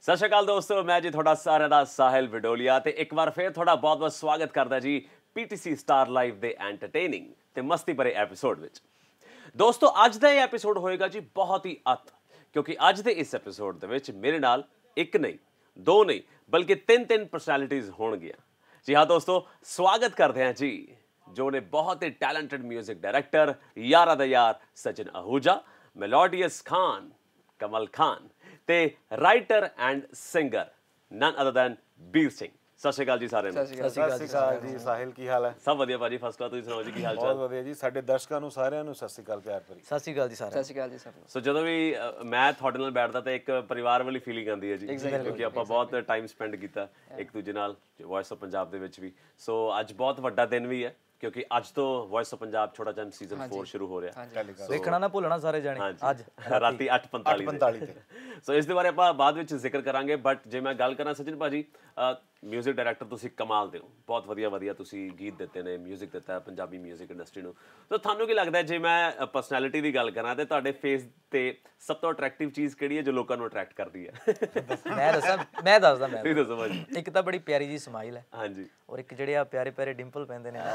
ਸਤਿ ਸ਼੍ਰੀ ਅਕਾਲ ਦੋਸਤੋ, ਮੈਂ ਜੀ ਤੁਹਾਡਾ ਸਾਰਿਆਂ ਦਾ ਸਾਹਿਲ ਵਿਡੋਲੀਆ ਤੇ ਇੱਕ ਵਾਰ ਫੇਰ ਤੁਹਾਡਾ ਬਹੁਤ-ਬਹੁਤ ਸਵਾਗਤ ਕਰਦਾ ਜੀ ਪੀਟੀਸੀ ਸਟਾਰ ਲਾਈਵ ਦੇ ਐਂਟਰਟੇਨਿੰਗ ਤੇ ਮਸਤੀ ਭਰੇ ਐਪੀਸੋਡ ਵਿੱਚ। ਦੋਸਤੋ ਅੱਜ ਦਾ ਇਹ ਐਪੀਸੋਡ ਹੋਏਗਾ ਜੀ ਬਹੁਤ ਹੀ ਅਤ, ਕਿਉਂਕਿ ਅੱਜ ਦੇ ਇਸ ਐਪੀਸੋਡ ਦੇ ਵਿੱਚ ਮੇਰੇ ਨਾਲ ਇੱਕ ਨਹੀਂ, ਦੋ ਨਹੀਂ, ਬਲਕਿ ਤਿੰਨ ਪਰਸਨੈਲਿਟੀਜ਼ ਹੋਣਗੀਆਂ। ਜੀ ਹਾਂ ਦੋਸਤੋ, ਸਵਾਗਤ ਕਰਦੇ ਹਾਂ ਜੀ ਜੋ ਨੇ ਬਹੁਤ ਹੀ ਟੈਲੈਂਟਡ ਮਿਊਜ਼ਿਕ ਡਾਇਰੈਕਟਰ, ਯਾਰਾਂ ਦਾ ਯਾਰ ਸਚਿਨ आहूजा, ਮੈਲੋਡੀਅਸ ਖਾਨ ਕਮਲ ਖਾਨ ਤੇ writer and singer none other than Bir Singh. ਸਤਿ ਸ਼੍ਰੀ ਅਕਾਲ ਜੀ ਸਾਰਿਆਂ ਨੂੰ। ਸਤਿ ਸ਼੍ਰੀ ਅਕਾਲ ਜੀ ਸਾਹਿਲ, ਕੀ ਹਾਲ ਹੈ? ਸਭ ਵਧੀਆ ਭਾਜੀ, ਫਸਟ ਕਲਾਸ। ਤੁਸੀਂ ਸੁਣਾਓ ਜੀ, ਕੀ ਹਾਲ ਚਾਲ? ਬਹੁਤ ਵਧੀਆ ਜੀ। ਸਾਡੇ ਦਰਸ਼ਕਾਂ ਨੂੰ ਸਾਰਿਆਂ ਨੂੰ ਸਤਿ ਸ਼੍ਰੀ ਅਕਾਲ, ਪਿਆਰ ਭਰੀ ਸਤਿ ਸ਼੍ਰੀ ਅਕਾਲ ਜੀ ਸਾਰਿਆਂ ਨੂੰ। ਸਤਿ ਸ਼੍ਰੀ ਅਕਾਲ ਜੀ ਸਭ ਨੂੰ। ਸੋ ਜਦੋਂ ਵੀ ਮੈਂ ਤੁਹਾਡੇ ਨਾਲ ਬੈਠਦਾ ਤਾਂ ਇੱਕ ਪਰਿਵਾਰ ਵਾਲੀ ਫੀਲਿੰਗ ਆਉਂਦੀ ਹੈ ਜੀ, ਕਿਉਂਕਿ ਆਪਾਂ ਬਹੁਤ ਟਾਈਮ ਸਪੈਂਡ ਕੀਤਾ ਇੱਕ ਦੂਜੇ ਨਾਲ, ਵੌਇਸ ਆਫ ਪੰਜਾਬ ਦੇ ਵਿੱਚ ਵੀ। ਸੋ ਅੱਜ ਬਹੁਤ ਵੱਡਾ ਦਿਨ ਵੀ ਹੈ ਕਿਉਂਕਿ ਅੱਜ ਤੋਂ ਵੌਇਸ ਆਫ ਪੰਜਾਬ ਛੋਟਾ ਚੰਦ ਸੀਜ਼ਨ 4 ਸ਼ੁਰੂ ਹੋ ਰਿਹਾ। ਦੇਖਣਾ ਨਾ ਭੁੱਲਣਾ ਸਾਰੇ ਜਾਣੇ ਅੱਜ ਰਾਤੀ 8:45 ਤੇ। ਸੋ ਇਸ ਦੇ ਬਾਰੇ ਆਪਾਂ ਬਾਅਦ ਵਿੱਚ ਜ਼ਿਕਰ ਕਰਾਂਗੇ, ਬਟ ਜੇ ਮੈਂ ਗੱਲ ਕਰਾਂ ਸਚਿਨ ਭਾਜੀ, ਮਿਊਜ਼ਿਕ ਡਾਇਰੈਕਟਰ ਤੁਸੀਂ ਕਮਾਲ ਦੇ ਹੋ, ਬਹੁਤ ਵਧੀਆ ਤੁਸੀਂ ਗੀਤ ਦਿੱਤੇ ਨੇ, ਮਿਊਜ਼ਿਕ ਦਿੱਤਾ ਹੈ ਪੰਜਾਬੀ ਮਿਊਜ਼ਿਕ ਇੰਡਸਟਰੀ ਨੂੰ। ਤਾਂ ਤੁਹਾਨੂੰ ਕੀ ਲੱਗਦਾ ਜੇ ਮੈਂ ਪਰਸਨੈਲਿਟੀ ਦੀ ਗੱਲ ਕਰਾਂ ਤੇ ਤੁਹਾਡੇ ਫੇਸ ਤੇ ਸਭ ਤੋਂ ਅਟਰੈਕਟਿਵ ਚੀਜ਼ ਕਿਹੜੀ ਹੈ ਜੋ ਲੋਕਾਂ ਨੂੰ ਅਟਰੈਕਟ ਕਰਦੀ ਹੈ? ਮੈਂ ਦੱਸਦਾ ਤੁਸੀਂ ਦੱਸੋ ਭਾਜੀ। ਇੱਕ ਤਾਂ ਬੜੀ ਪਿਆਰੀ ਜੀ ਸਮਾਈਲ ਹੈ, ਹਾਂਜੀ, ਔਰ ਇੱਕ ਜਿਹੜੇ ਆ ਪਿਆਰੇ ਡਿੰਪਲ ਪੈਂਦੇ ਨੇ।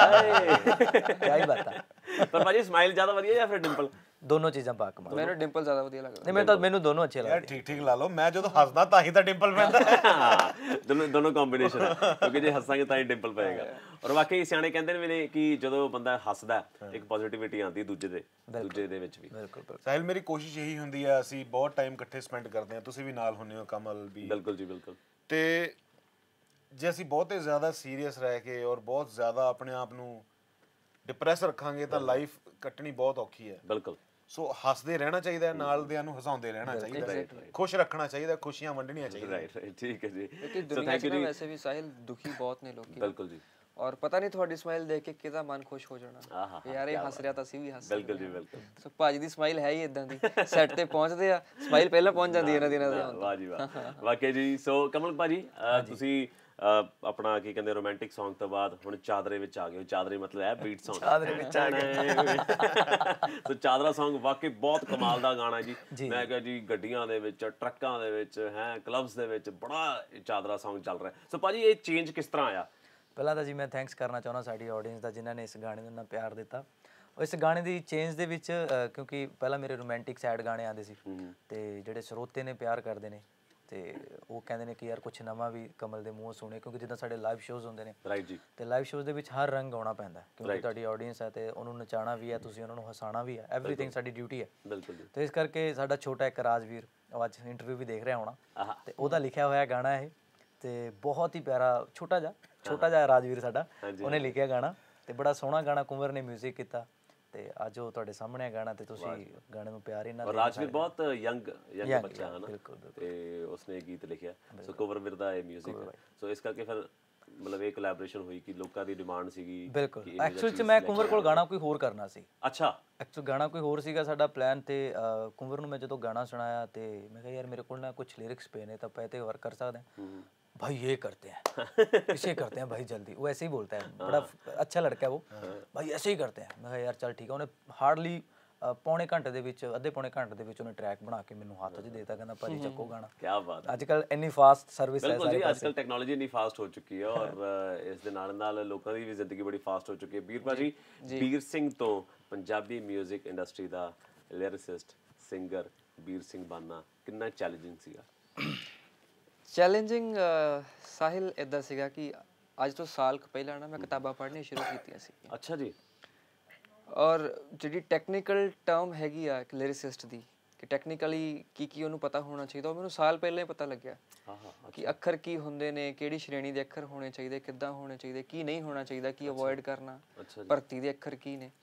ਕਿਆ ਹੀ ਬਾਤ ਹੈ। ਪਰ ਭਾਜੀ ਸਮਾਈਲ ਜ਼ਿਆਦਾ ਵਧੀਆ ਜਾਂ ਫਿਰ ਡਿੰਪਲ? ਦੋਨੋਂ ਚੀਜ਼ਾਂ ਪਾ ਕਮਾਲ। ਮੈਨੂੰ ਡਿੰਪਲ ਜ਼ਿਆਦਾ ਵਧੀਆ ਲੱਗਦਾ। ਨਹੀਂ, ਮੈਨੂੰ ਦੋਨੋਂ ਅੱਛੇ ਲੱਗਦੇ। ਯਾਰ ਠੀਕ ਲਾ ਲਓ, ਮੈਂ ਜਦੋਂ ਹੱਸਦਾ ਤਾਂ ਹੀ ਤਾਂ ਡਿੰਪਲ ਪੈਂਦਾ। ਦੋਨੋਂ ਕੰਬੀਨੇਸ਼ਨ ਹੈ, ਕਿਉਂਕਿ ਜੇ ਹੱਸਾਂਗੇ ਤਾਂ ਹੀ ਡਿੰਪਲ ਪਏਗਾ। ਔਰ ਵਾਕਈ ਸਿਆਣੇ ਕਹਿੰਦੇ ਨੇ ਕਿ ਜਦੋਂ ਬੰਦਾ ਹੱਸਦਾ ਇੱਕ ਪੋਜ਼ਿਟਿਵਿਟੀ ਆਉਂਦੀ ਦੂਜੇ ਦੇ ਵਿੱਚ ਵੀ। ਬਿਲਕੁਲ ਸਾਹਿਲ, ਮੇਰੀ ਕੋਸ਼ਿਸ਼ ਇਹੀ ਹੁੰਦੀ ਹੈ, ਅਸੀਂ ਬਹੁਤ ਟਾਈਮ ਇਕੱਠੇ ਸਪੈਂਡ ਕਰਦੇ ਹਾਂ, ਤੁਸੀਂ ਵੀ ਨਾਲ ਹੁੰਦੇ ਹੋ, ਕਮਲ ਵੀ। ਬਿਲਕੁਲ ਜੀ, ਬਿਲਕੁਲ। ਤੇ ਜੇ ਅਸੀਂ ਬਹੁਤੇ ਜ਼ਿਆਦਾ ਸੀਰੀਅਸ ਰਹਿ ਕੇ ਔਰ ਬਹੁਤ ਜ਼ਿਆਦਾ ਆਪਣੇ ਆਪ ਨੂੰ ਡਿਪਰੈਸ ਰੱਖਾਂਗੇ ਤਾਂ ਲਾਈਫ ਕੱਟਣੀ ਬਹੁਤ ਔਖੀ ਹੈ। ਬਿਲਕੁਲ। ਸੋ ਹੱਸਦੇ ਰਹਿਣਾ ਚਾਹੀਦਾ, ਨਾਲ ਦਿਆਂ ਨੂੰ ਹਸਾਉਂਦੇ ਰਹਿਣਾ ਚਾਹੀਦਾ, ਖੁਸ਼ ਰੱਖਣਾ ਚਾਹੀਦਾ, ਖੁਸ਼ੀਆਂ ਵੰਡਣੀਆਂ ਚਾਹੀਦੀਆਂ। ਰਾਈਟ, ਠੀਕ ਹੈ ਜੀ। ਕਿਉਂਕਿ ਦੁਨੀਆ 'ਚ ਨਾ ਵੈਸੇ ਵੀ ਸਾਹਿਲ ਦੁਖੀ ਬਹੁਤ ਨੇ ਲੋਕੀ। ਬਿਲਕੁਲ ਜੀ। ਔਰ ਪਤਾ ਨਹੀਂ ਤੁਹਾਡੀ ਸਮਾਈਲ ਦੇਖ ਕੇ ਕਿਹਦਾ ਮਨ ਖੁਸ਼ ਹੋ ਜਾਣਾ, ਯਾਰ ਇਹ ਹੱਸ ਰਿਹਾ ਤਾਂ ਅਸੀਂ ਵੀ ਹੱਸ। ਬਿਲਕੁਲ ਜੀ, ਬਿਲਕੁਲ। ਸੋ ਭਾਜੀ ਦੀ ਸਮਾਈਲ ਹੈ ਹੀ ਇਦਾਂ ਦੀ, ਸੈੱਟ ਤੇ ਪਹੁੰਚਦੇ ਆ ਸਮਾਈਲ ਪਹਿਲਾਂ ਪਹੁੰਚ ਜਾਂਦੀ ਹੈ ਇਹਨਾਂ ਦੀ। ਵਾਹ ਜੀ ਵਾਹ, ਵਾਕਈ ਜੀ। ਸੋ ਕਮਲ ਭਾਜੀ, ਤੁਸੀਂ ਆਪਣਾ ਕੀ ਕਹਿੰਦੇ ਰੋਮਾਂਟਿਕ ਸੌਂਗ ਤੋਂ ਬਾਅਦ ਹੁਣ ਚਾਦਰੇ ਵਿੱਚ ਆ ਗਏ ਹੋ। ਚਾਦਰੇ ਮਤਲਬ ਹੈ ਬੀਟ ਸੌਂਗ। ਚਾਦਰੇ ਵਿੱਚ ਆ ਗਏ। ਸੋ ਚਾਦਰਾ ਸੌਂਗ ਵਾਕਈ ਬਹੁਤ ਕਮਾਲ ਦਾ ਗਾਣਾ ਜੀ। ਮੈਂ ਕਿਹਾ ਜੀ ਗੱਡੀਆਂ ਦੇ ਵਿੱਚ, ਟਰੱਕਾਂ ਦੇ ਵਿੱਚ, ਕਲੱਬਸ ਦੇ ਵਿੱਚ ਬੜਾ ਚਾਦਰਾ ਸੌਂਗ ਚੱਲ ਰਿਹਾ। ਸੋ ਭਾਜੀ ਇਹ ਚੇਂਜ ਕਿਸ ਤਰ੍ਹਾਂ ਆਇਆ? ਪਹਿਲਾਂ ਤਾਂ ਜੀ ਮੈਂ ਥੈਂਕਸ ਕਰਨਾ ਚਾਹੁੰਦਾ ਸਾਡੀ ਆਡੀਅנס ਦਾ, ਜਿਨ੍ਹਾਂ ਨੇ ਇਸ ਗਾਣੇ ਨੂੰ ਇੰਨਾ ਪਿਆਰ ਦਿੱਤਾ। ਇਸ ਗਾਣੇ ਦੀ ਚੇਂਜ ਦੇ ਵਿੱਚ ਕਿਉਂਕਿ ਪਹਿਲਾਂ ਮੇਰੇ ਰੋਮਾਂਟਿਕ ਸੈਡ ਗਾਣੇ ਆਉਂਦੇ ਸੀ ਤੇ ਜਿਹੜੇ ਸਰੋਤੇ ਨੇ ਪਿਆਰ ਕਰਦੇ ਨੇ ਤੇ ਉਹ ਕਹਿੰਦੇ ਨੇ ਕਿ ਯਾਰ ਕੁਛ ਨਵਾਂ ਵੀ ਕਮਲ ਦੇ ਮੂੰਹੋਂ ਸੁਣੇ, ਕਿਉਂਕਿ ਜਿੱਦਾਂ ਸਾਡੇ ਲਾਈਵ ਸ਼ੋਜ਼ ਹੁੰਦੇ ਨੇ। ਰਾਈਟ ਜੀ। ਤੇ ਲਾਈਵ ਸ਼ੋਜ਼ ਦੇ ਵਿੱਚ ਹਰ ਰੰਗ ਆਉਣਾ ਪੈਂਦਾ, ਕਿਉਂਕਿ ਤੁਹਾਡੀ ਆਡੀਅנס ਹੈ ਤੇ ਉਹਨੂੰ ਨਚਾਉਣਾ ਵੀ ਹੈ, ਤੁਸੀਂ ਉਹਨਾਂ ਨੂੰ ਹਸਾਉਣਾ ਵੀ ਹੈ, ਐਵਰੀਥਿੰਗ ਸਾਡੀ ਡਿਊਟੀ ਹੈ। ਬਿਲਕੁਲ ਜੀ। ਤੇ ਇਸ ਕਰਕੇ ਸਾਡਾ ਛੋਟਾ ਇੱਕ ਰਾਜਵੀਰ, ਉਹ ਅੱਜ ਇੰਟਰਵਿਊ ਵੀ ਦੇਖ ਰਿਹਾ ਹੋਣਾ, ਤੇ ਉਹਦਾ ਲਿਖਿਆ ਹੋਇਆ ਗਾਣਾ ਇਹ, ਤੇ ਬਹੁਤ ਹੀ ਪਿਆਰਾ ਛੋਟਾ ਜਿਹਾ ਰਾਜਵੀਰ ਸਾਡਾ, ਉਹਨੇ ਲਿਖਿਆ ਗਾਣਾ ਤੇ ਬੜਾ ਸੋਹਣਾ ਗਾਣਾ ਕੁੰਵਰ ਨੇ ਮਿਊਜ਼ਿਕ ਕੀਤਾ ਤੇ ਅੱਜ ਉਹ ਤੁਹਾਡੇ ਸਾਹਮਣੇ ਗਾਣਾ ਤੇ ਤੁਸੀਂ ਗਾਣੇ ਨੂੰ ਪਿਆਰ ਇਹਨਾਂ ਦੇ। ਰਾਜਵੀਰ ਬਹੁਤ ਯੰਗ ਬੱਚਾ ਹੈ ਨਾ, ਤੇ ਉਸਨੇ ਗੀਤ ਲਿਖਿਆ। ਸੋ ਕੁੰਵਰ ਦਾ ਇਹ ਮਿਊਜ਼ਿਕ ਹੈ। ਸੋ ਇਸ ਕਰਕੇ ਫਿਰ ਮਤਲਬ ਇਹ ਕੋਲੈਬੋਰੇਸ਼ਨ ਹੋਈ ਕਿ ਲੋਕਾਂ ਦੀ ਡਿਮਾਂਡ ਸੀਗੀ। ਬਿਲਕੁਲ। ਐਕਚੁਅਲ ਚ ਮੈਂ ਕੁੰਵਰ ਕੋਲ ਗਾਣਾ ਕੋਈ ਹੋਰ ਕਰਨਾ ਸੀ। ਅੱਛਾ। ਐਕਚੁਅਲ ਗਾਣਾ ਕੋਈ ਹੋਰ ਸੀਗਾ ਸਾਡਾ ਪਲਾਨ, ਤੇ ਕੁੰਵਰ ਨੂੰ ਮੈਂ ਜਦੋਂ ਗਾਣਾ ਸੁਣਾਇਆ ਤੇ ਮੈਂ ਕਿਹਾ ਯਾਰ ਮੇਰੇ ਕੋਲ ਨਾ ਕੁਝ ਲਿਰਿक्स पे ने, तो पहले वर्क कर सकते हैं भाई, ये करते हैं, इसे करते हैं भाई जल्दी। वो ऐसे ही बोलता है, बड़ा अच्छा लड़का है वो, भाई ऐसे ही करते हैं। मैं कहा यार चल ठीक है। उन्हें हार्डली पौने घंटे ਦੇ ਵਿੱਚ, ਅੱਧੇ ਪੌਣੇ ਘੰਟੇ ਦੇ ਵਿੱਚ ਉਹਨੇ ਟਰੈਕ ਬਣਾ ਕੇ ਮੈਨੂੰ ਹੱਥ 'ਚ ਦੇਤਾ, ਕਹਿੰਦਾ ਭਾਜੀ ਚੱਕੋ ਗਾਣਾ। ਕੀ ਬਾਤ ਹੈ। ਅੱਜ ਕੱਲ ਇੰਨੀ ਫਾਸਟ ਸਰਵਿਸ ਹੈ। ਬਿਲਕੁਲ ਜੀ, ਅੱਜ ਕੱਲ ਟੈਕਨੋਲੋਜੀ ਇੰਨੀ ਫਾਸਟ ਹੋ ਚੁੱਕੀ ਹੈ ਔਰ ਇਸ ਦੇ ਨਾਲ ਲੋਕਾਂ ਦੀ ਵੀ ਜ਼ਿੰਦਗੀ ਬੜੀ ਫਾਸਟ ਹੋ ਚੁੱਕੀ ਹੈ। ਵੀਰ ਭਾਜੀ, ਬੀਰ ਸਿੰਘ ਤੋਂ ਪੰਜਾਬੀ ਮਿਊਜ਼ਿਕ ਇੰਡਸਟਰੀ ਦਾ ਲਿਰਿਸਿਸਟ, ਸਿੰਗਰ ਬੀਰ ਸਿੰਘ ਬਣਨਾ ਕਿੰਨਾ ਚੈਲੰਜਿੰਗ ਸੀਗਾ? ਚੈਲੰਜਿੰਗ ਸਾਹਿਲ ਇਦਾਂ ਸੀਗਾ ਕਿ ਅੱਜ ਤੋਂ ਸਾਲ ਕੁ ਪਹਿਲਾਂ ਨਾ ਮੈਂ ਕਿਤਾਬਾਂ ਪੜ੍ਹਨੀਆਂ ਸ਼ੁਰੂ ਕੀਤੀਆਂ ਸੀ। ਅੱਛਾ ਜੀ। ਔਰ ਜਿਹੜੀ ਟੈਕਨੀਕਲ ਟਰਮ ਹੈਗੀ ਆ ਇੱਕ ਲਿਰਿਸਿਸਟ ਦੀ, ਕਿ ਟੈਕਨੀਕਲੀ ਕੀ ਉਹਨੂੰ ਪਤਾ ਹੋਣਾ ਚਾਹੀਦਾ, ਉਹ ਮੈਨੂੰ ਸਾਲ ਪਹਿਲਾਂ ਹੀ ਪਤਾ ਲੱਗਿਆ ਕਿ ਅੱਖਰ ਕੀ ਹੁੰਦੇ ਨੇ, ਕਿਹੜੀ ਸ਼੍ਰੇਣੀ ਦੇ ਅੱਖਰ ਹੋਣੇ ਚਾਹੀਦੇ, ਕਿੱਦਾਂ ਹੋਣੇ ਚਾਹੀਦੇ, ਕੀ ਨਹੀਂ ਹੋਣਾ ਚਾਹੀਦਾ, ਕੀ ਅਵੋਇਡ ਕਰਨਾ, ਭਰਤੀ ਦੇ ਅੱਖਰ ਕੀ ਨੇ।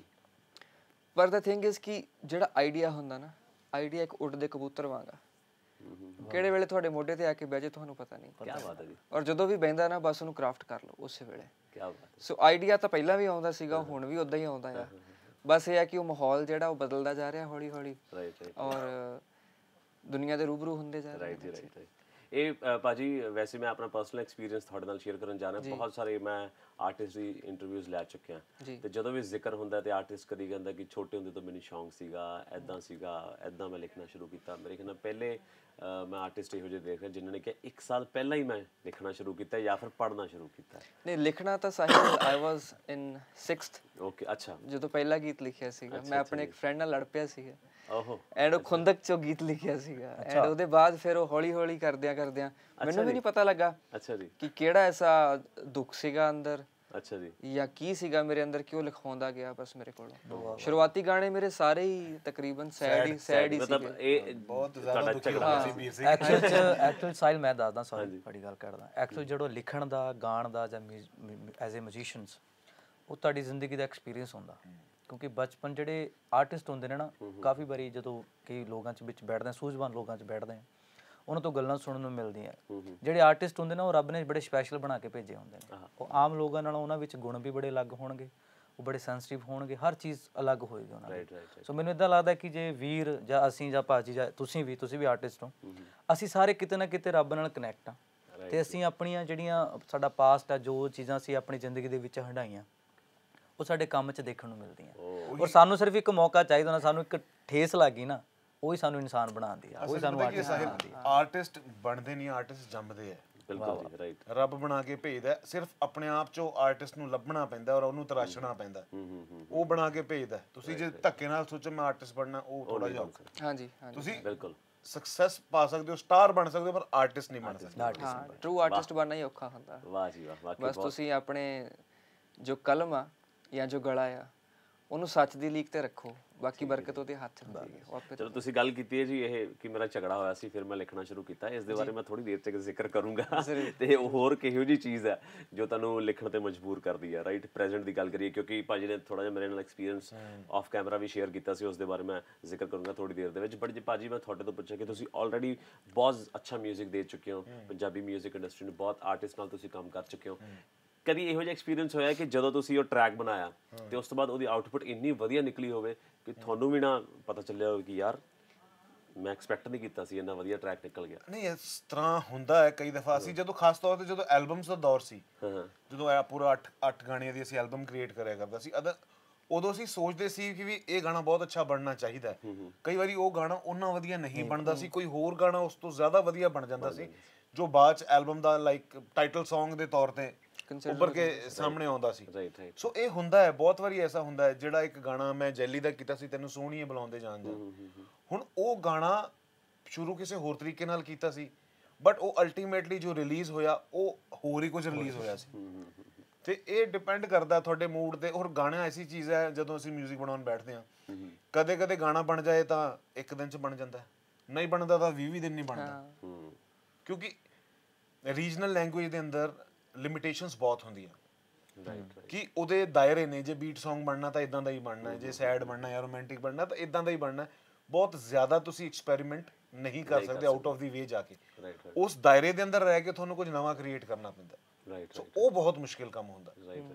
ਪਰ ਦਾ ਥਿੰਗ ਇਜ਼ ਕਿ ਜਿਹੜਾ ਆਈਡੀਆ ਹੁੰਦਾ ਨਾ, ਆਈਡੀਆ ਇੱਕ ਉੱਡਦੇ ਕਬੂਤਰ ਵਾਂਗਾ, ਕਿਹੜੇ ਵੇਲੇ ਤੁਹਾਡੇ ਮੋਢੇ ਤੇ ਆ ਕੇ ਬਹਿ ਜਾਏ ਤੁਹਾਨੂੰ ਪਤਾ ਨਹੀਂ। ਕੀ ਬਾਤ ਹੈ ਜੀ। ਔਰ ਜਦੋਂ ਵੀ ਬਹਿੰਦਾ ਨਾ ਬਸ ਉਹਨੂੰ ਕਰਾਫਟ ਕਰ ਲਓ ਉਸੇ ਵੇਲੇ। ਕੀ ਬਾਤ ਹੈ। ਸੋ ਆਈਡੀਆ ਤਾਂ ਪਹਿਲਾਂ ਵੀ ਆਉਂਦਾ ਸੀਗਾ, ਹੁਣ ਵੀ ਉਦਾਂ ਹੀ ਆਉਂਦਾ ਆ, ਬਸ ਇਹ ਆ ਕਿ ਉਹ ਮਾਹੌਲ ਜਿਹੜਾ ਉਹ ਬਦਲਦਾ ਜਾ ਰਿਹਾ ਹੌਲੀ ਹੌਲੀ, ਔਰ ਦੁਨੀਆ ਦੇ ਰੂਬਰੂ ਹੁੰਦੇ ਜਾ ਰਹੇ। ਰਾਈਟ ਜੀ, ਰਾਈਟ। ਇਹ ਭਾਜੀ ਵੈਸੇ ਮੈਂ ਆਪਣਾ ਪਰਸਨਲ ਐਕਸਪੀਰੀਅੰਸ ਤੁਹਾਡੇ ਨਾਲ ਸ਼ੇਅਰ ਕਰਨ ਜਾ ਰਿਹਾ। ਬਹੁਤ ਸਾਰੇ ਮੈਂ ਆਰਟਿਸਟ ਦੀ ਇੰਟਰਵਿਊਜ਼ ਲੈ ਚੁੱਕੇ ਹਾਂ ਜੀ। ਤੇ ਜਦੋਂ ਵੀ ਜ਼ਿਕਰ ਹੁੰਦਾ ਤੇ ਆਰਟਿਸਟ ਕਰੀ ਜਾਂਦਾ ਕਿ ਛੋਟੇ ਹੁੰਦੇ ਤੋਂ ਮੈਨੂੰ ਸ਼ੌਂਕ ਸੀਗਾ, ਐਦਾਂ ਮੈਂ ਲਿਖਣਾ ਸ਼ੁਰੂ ਕੀਤਾ। ਮੇਰੇ ਖਿਆਲ ਨਾਲ ਪਹਿਲੇ ਮੈਂ ਆਰਟਿਸਟ ਇਹੋ ਜਿਹੇ ਦੇਖ ਰਿਹਾ ਜਿਨ੍ਹਾਂ ਨੇ ਕਿਹਾ 1 ਸਾਲ ਪਹਿਲਾਂ ਹੀ ਮੈਂ ਲਿਖਣਾ ਸ਼ੁਰੂ ਕੀਤਾ ਜਾਂ ਫਿਰ ਪੜ੍ਹਨਾ ਸ਼ੁਰੂ ਕੀਤਾ। ਨਹੀਂ, ਲਿਖਣਾ ਤਾਂ ਸਾਹਿਲ ਆਈ ਵਾਸ ਇਨ 6th ਓਕੇ, ਅੱਛਾ, ਜਦੋਂ ਪਹਿਲਾ ਗੀਤ ਲਿਖਿਆ ਸੀਗਾ। ਮੈਂ ਆਪਣੇ ਇੱਕ ਫਰੈਂਡ ਨਾਲ ਲੜ ਪਿਆ ਸੀਗਾ ਓਹੋ, ਐਂਡ ਉਹ ਖੁੰਦਕ ਚੋਂ ਗੀਤ ਲਿਖਿਆ ਸੀਗਾ। ਐਂਡ ਉਹਦੇ ਬਾਅਦ ਫਿਰ ਉਹ ਹੌਲੀ ਹੌਲੀ ਕਰਦਿਆਂ ਮੈਨੂੰ ਵੀ ਨਹੀਂ ਪਤਾ ਲੱਗਾ ਅੱਛਾ ਜੀ, ਕਿ ਕਿਹੜਾ ਐਸਾ ਦੁੱਖ ਸੀਗਾ ਅੰਦਰ ਅੱਛਾ ਜੀ, ਜਾਂ ਕੀ ਸੀਗਾ ਮੇਰੇ ਅੰਦਰ ਕਿ ਉਹ ਲਿਖਾਉਂਦਾ ਗਿਆ ਬਸ ਮੇਰੇ ਕੋਲੋਂ। ਸ਼ੁਰੂਆਤੀ ਗਾਣੇ ਮੇਰੇ ਸਾਰੇ ਹੀ ਤਕਰੀਬਨ ਸੈਡ ਹੀ ਮਤਲਬ ਸੀਗੇ। ਇਹ ਬਹੁਤ ਜ਼ਿਆਦਾ ਦੁਖੀ ਹੋਇਆ ਸੀ ਵੀਰ ਸਿੰਘ। ਐਕਚੁਅਲ ਸਾਈਲ ਮੈਂ ਦੱਸਦਾ, ਸੌਰੀ ਬੜੀ ਗੱਲ ਕਰਦਾ। ਐਕਚੁਅਲ ਜਿਹੜਾ ਲਿਖਣ ਦਾ, ਗਾਣ ਦਾ ਜਾਂ ਐਜ਼ ਅ ਮਿਊਜ਼ੀਸ਼ੀਅਨਸ, ਉਹ ਤੁਹਾਡੀ ਜ਼ਿੰਦਗੀ ਦਾ ਐਕਸਪੀਰੀਅੰਸ ਹੁੰਦਾ। ਕਿਉਂਕਿ ਬਚਪਨ ਜਿਹੜੇ ਆਰਟਿਸਟ ਹੁੰਦੇ ਨੇ ਨਾ, ਕਾਫੀ ਵਾਰੀ ਜਦੋਂ ਕਈ ਲੋਕਾਂ ਵਿੱਚ ਬੈਠਦੇ, ਸੂਝਵਾਨ ਲੋਕਾਂ 'ਚ ਬੈਠਦੇ, ਉਹਨਾਂ ਤੋਂ ਗੱਲਾਂ ਸੁਣਨ ਨੂੰ ਮਿਲਦੀਆਂ। ਜਿਹੜੇ ਆਰਟਿਸਟ ਹੁੰਦੇ ਨੇ ਉਹ ਰੱਬ ਨੇ ਬੜੇ ਸਪੈਸ਼ਲ ਬਣਾ ਕੇ ਭੇਜੇ ਹੁੰਦੇ ਨੇ। ਉਹ ਆਮ ਲੋਕਾਂ ਨਾਲੋਂ ਉਹਨਾਂ ਵਿੱਚ ਗੁਣ ਵੀ ਬੜੇ ਅਲੱਗ ਹੋਣਗੇ, ਉਹ ਬੜੇ ਸੈਂਸਿਟਿਵ ਹੋਣਗੇ, ਹਰ ਚੀਜ਼ ਅਲੱਗ ਹੋਏਗੀ ਉਹਨਾਂ ਦੀ। ਸੋ ਮੈਨੂੰ ਇੱਦਾਂ ਲੱਗਦਾ ਕਿ ਜੇ ਵੀਰ ਜਾਂ ਅਸੀਂ ਜਾਂ ਭਾਜੀ ਜਾਂ ਤੁਸੀਂ ਵੀ ਆਰਟਿਸਟ ਹੋ, ਅਸੀਂ ਸਾਰੇ ਕਿਤੇ ਨਾ ਕਿਤੇ ਰੱਬ ਨਾਲ ਕਨੈਕਟ ਹਾਂ। ਤੇ ਅਸੀਂ ਆਪਣੀਆਂ ਜਿਹੜੀਆਂ ਸਾਡਾ ਪਾਸਟ ਆ, ਜੋ ਚੀਜ਼ਾਂ ਅਸੀਂ ਆਪਣੀ ਜ਼ਿੰਦਗੀ ਦੇ ਵਿੱਚ ਹੰਢਾਈਆਂ, ਉਹ ਸਾਡੇ ਕੰਮ 'ਚ ਦੇਖਣ ਨੂੰ ਮਿਲਦੀਆਂ। ਔਰ ਸਾਨੂੰ ਸਿਰਫ ਇੱਕ ਮੌਕਾ ਚਾਹੀਦਾ ਨਾ, ਸਾਨੂੰ ਇੱਕ ਠੇਸ ਲੱਗੀ ਨਾ, ਉਹੀ ਸਾਨੂੰ ਇਨਸਾਨ ਬਣਾਉਂਦੀ ਆ, ਉਹੀ ਸਾਨੂੰ ਆਰਟਿਸਟ ਬਣਾਉਂਦੀ ਆ। ਆਰਟਿਸਟ ਬਣਦੇ ਨਹੀਂ, ਆਰਟਿਸਟ ਜੰਮਦੇ ਆ। ਬਿਲਕੁਲ ਜੀ, ਰਾਈਟ। ਰੱਬ ਬਣਾ ਕੇ ਭੇਜਦਾ, ਸਿਰਫ ਆਪਣੇ ਆਪ ਚੋਂ ਆਰਟਿਸਟ ਨੂੰ ਲੱਭਣਾ ਪੈਂਦਾ ਔਰ ਉਹਨੂੰ ਤਰਾਸ਼ਣਾ ਪੈਂਦਾ। ਉਹ ਬਣਾ ਕੇ ਭੇਜਦਾ। ਤੁਸੀਂ ਜੇ ਧੱਕੇ ਨਾਲ ਸੋਚੋ ਮੈਂ ਆਰਟਿਸਟ ਬਣਨਾ, ਉਹ ਥੋੜਾ ਜਿਹਾ ਔਖਾ। ਹਾਂਜੀ, ਤੁਸੀਂ ਬਿਲਕੁਲ ਸਕਸੈਸ ਪਾ ਸਕਦੇ ਹੋ, ਸਟਾਰ ਬਣ ਸਕਦੇ ਹੋ, ਪਰ ਆਰਟਿਸਟ ਨਹੀਂ ਬਣ ਸਕਦੇ। ਹਾਂ, ਟਰੂ ਆਰਟਿਸਟ ਬਣਨਾ ਹੀ ਔਖਾ ਹੁੰਦਾ। ਵਾਹ ਜੀ ਵਾਹ, ਵਾਕਈ ਬਸ ਤੁਸੀਂ ਆਪਣੇ ਜੋ ਕਲਮ ਆ ਜਾਂ ਜੋ ਗਲਾ ਆ, ਉਹਨੂੰ ਸੱਚ ਦੀ ਲੀਕ ਤੇ ਰੱਖੋ, ਬਾਕੀ ਬਰਕਤ ਉਹਦੇ ਹੱਥ ਹੁੰਦੀ ਹੈ। ਚਲੋ ਤੁਸੀਂ ਗੱਲ ਕੀਤੀ ਹੈ ਜੀ ਇਹ ਕਿ ਮੇਰਾ ਝਗੜਾ ਹੋਇਆ ਸੀ, ਫਿਰ ਮੈਂ ਲਿਖਣਾ ਸ਼ੁਰੂ ਕੀਤਾ। ਇਸ ਦੇ ਬਾਰੇ ਮੈਂ ਥੋੜੀ ਦੇਰ ਤੱਕ ਜ਼ਿਕਰ ਕਰੂੰਗਾ ਤੇ ਉਹ ਹੋਰ ਕਿਹੋ ਜਿਹੀ ਚੀਜ਼ ਹੈ ਜੋ ਤੁਹਾਨੂੰ ਲਿਖਣ ਤੇ ਮਜਬੂਰ ਕਰਦੀ ਹੈ, ਰਾਈਟ। ਪ੍ਰੈਜ਼ੈਂਟ ਦੀ ਗੱਲ ਕਰੀਏ, ਕਿਉਂਕਿ ਭਾਜੀ ਨੇ ਥੋੜਾ ਜਿਹਾ ਮੇਰੇ ਨਾਲ ਐਕਸਪੀਰੀਅੰਸ ਆਫ ਕੈਮਰਾ ਵੀ ਸ਼ੇਅਰ ਕੀਤਾ ਸੀ, ਉਸ ਦੇ ਬਾਰੇ ਮੈਂ ਜ਼ਿਕਰ ਕਰੂੰਗਾ ਥੋੜੀ ਦੇਰ ਦੇ ਵਿੱਚ। ਬਟ ਜੇ ਭਾਜੀ ਮੈਂ ਤੁਹਾਡੇ ਤੋਂ ਪੁੱਛਾਂ ਕਿ ਤੁਸੀਂ ਆਲਰੇਡੀ ਬਹੁਤ ਅੱਛਾ ਮਿਊਜ਼ਿਕ ਦੇ ਚੁੱਕੇ ਹੋ, ਪੰਜਾਬੀ ਮਿਊਜ਼ਿਕ ਇੰਡਸਟਰੀ ਨੂੰ ਬਹੁਤ ਆਰਟਿਸਟ ਨਾਲ ਤੁਸੀਂ ਕੰਮ ਕਰ ਚੁੱਕੇ ਹੋ, ਕਦੀ ਇਹੋ ਜਿਹਾ ਐਕਸਪੀਰੀਅੰਸ ਹੋਇਆ ਕਿ ਜਦੋਂ ਤੁਸੀਂ ਉਹ ਟਰੈਕ ਬਣਾਇਆ ਤੇ ਉਸ ਤੋਂ ਬਾਅਦ ਉਹਦੀ ਆਊਟਪੁੱਟ ਇੰਨੀ ਵਧੀਆ ਨਿਕਲੀ ਹੋਵੇ ਕਿ ਤੁਹਾਨੂੰ ਵੀ ਨਾ ਪਤਾ ਚੱਲਿਆ ਹੋਵੇ ਕਿ ਯਾਰ ਮੈਂ ਐਕਸਪੈਕਟ ਨਹੀਂ ਕੀਤਾ ਸੀ ਇੰਨਾ ਵਧੀਆ ਟਰੈਕ ਨਿਕਲ ਗਿਆ? ਨਹੀਂ, ਇਸ ਤਰ੍ਹਾਂ ਹੁੰਦਾ ਹੈ ਕਈ ਦਫਾ। ਅਸੀਂ ਜਦੋਂ ਖਾਸ ਤੌਰ ਤੇ ਜਦੋਂ ਐਲਬਮਸ ਦਾ ਦੌਰ ਸੀ, ਜਦੋਂ ਇਹ ਪੂਰਾ 8 ਗਾਣਿਆਂ ਦੀ ਅਸੀਂ ਐਲਬਮ ਕ੍ਰੀਏਟ ਕਰਿਆ ਕਰਦਾ ਸੀ, ਉਦੋਂ ਅਸੀਂ ਸੋਚਦੇ ਸੀ ਕਿ ਵੀ ਇਹ ਗਾਣਾ ਬਹੁਤ ਅੱਛਾ ਬਣਨਾ ਚਾਹੀਦਾ ਹੈ। ਕਈ ਵਾਰੀ ਉਹ ਗਾਣਾ ਉਹਨਾਂ ਵਧੀਆ ਨਹੀਂ ਬਣਦਾ ਸੀ, ਕੋਈ ਹੋਰ ਗਾਣਾ ਉਸ ਤੋਂ ਜ਼ਿਆਦਾ ਵਧੀਆ ਬਣ ਜਾਂਦਾ ਸੀ, ਜੋ ਬਾਅਦ ਚ ਐਲਬਮ ਦਾ ਲਾਈਕ ਟਾਈਟਲ Song ਦੇ ਤੌਰ ਤੇ ਉੱਭਰ ਕੇ ਸਾਹਮਣੇ ਆਉਂਦਾ ਸੀ। ਸੋ ਇਹ ਹੁੰਦਾ ਹੈ, ਬਹੁਤ ਵਾਰੀ ਐਸਾ ਹੁੰਦਾ ਹੈ। ਜਿਹੜਾ ਇੱਕ ਗਾਣਾ ਮੈਂ ਜੈਲੀ ਦਾ ਕੀਤਾ ਸੀ, ਤੈਨੂੰ ਸੋਹਣੀਏ ਬੁਲਾਉਂਦੇ ਜਾਣ ਜਾ, ਹੁਣ ਉਹ ਗਾਣਾ ਸ਼ੁਰੂ ਕਿਸੇ ਹੋਰ ਤਰੀਕੇ ਨਾਲ ਕੀਤਾ ਸੀ, ਬਟ ਉਹ ਅਲਟੀਮੇਟਲੀ ਜੋ ਰਿਲੀਜ਼ ਹੋਇਆ ਉਹ ਹੋਰ ਹੀ ਕੁਝ ਰਿਲੀਜ਼ ਹੋਇਆ ਸੀ। ਤੇ ਇਹ ਡਿਪੈਂਡ ਕਰਦਾ ਤੁਹਾਡੇ ਮੂਡ ਤੇ। ਔਰ ਗਾਣਾ ਐਸੀ ਚੀਜ਼ ਹੈ, ਜਦੋਂ ਅਸੀਂ ਮਿਊਜ਼ਿਕ ਬਣਾਉਣ ਬੈਠਦੇ ਹਾਂ, ਕਦੇ ਕਦੇ ਗਾਣਾ ਬਣ ਜਾਏ ਤਾਂ 1 ਦਿਨ ਚ ਬਣ ਜਾਂਦਾ, ਨਹੀਂ ਬਣਦਾ ਤਾਂ 20 ਦਿਨ ਨਹੀਂ ਬਣਦਾ। ਕਿਉਂਕਿ ਰੀਜਨਲ ਲੈਂਗੁਏਜ ਦੇ ਅੰਦਰ ਲਿਮਿਟੇਸ਼ਨਸ ਬਹੁਤ ਹੁੰਦੀਆਂ ਕਿ ਉਹਦੇ ਦਾਇਰੇ ਨੇ। ਜੇ ਬੀਟ Song ਬਣਨਾ ਤਾਂ ਇਦਾਂ ਦਾ ਹੀ ਬਣਨਾ ਹੈ, ਜੇ ਸੈਡ ਬਣਨਾ ਜਾਂ ਰੋਮਾਂਟਿਕ ਬਣਨਾ ਤਾਂ ਇਦਾਂ ਦਾ ਹੀ ਬਣਨਾ। ਬਹੁਤ ਜ਼ਿਆਦਾ ਤੁਸੀਂ ਐਕਸਪੈਰੀਮੈਂਟ ਨਹੀਂ ਕਰ ਸਕਦੇ ਆਊਟ ਆਫ ਦੀ ਵੇ ਜਾ ਕੇ। ਉਸ ਦਾਇਰੇ ਦੇ ਅੰਦਰ ਰਹਿ ਕੇ ਤੁਹਾਨੂੰ ਕੁਝ ਨਵਾਂ ਕ੍ਰੀਏਟ ਕਰਨਾ ਪੈਂਦਾ। ਸੋ ਉਹ ਬਹੁਤ ਮੁਸ਼ਕਿਲ ਕੰਮ ਹੁੰਦਾ।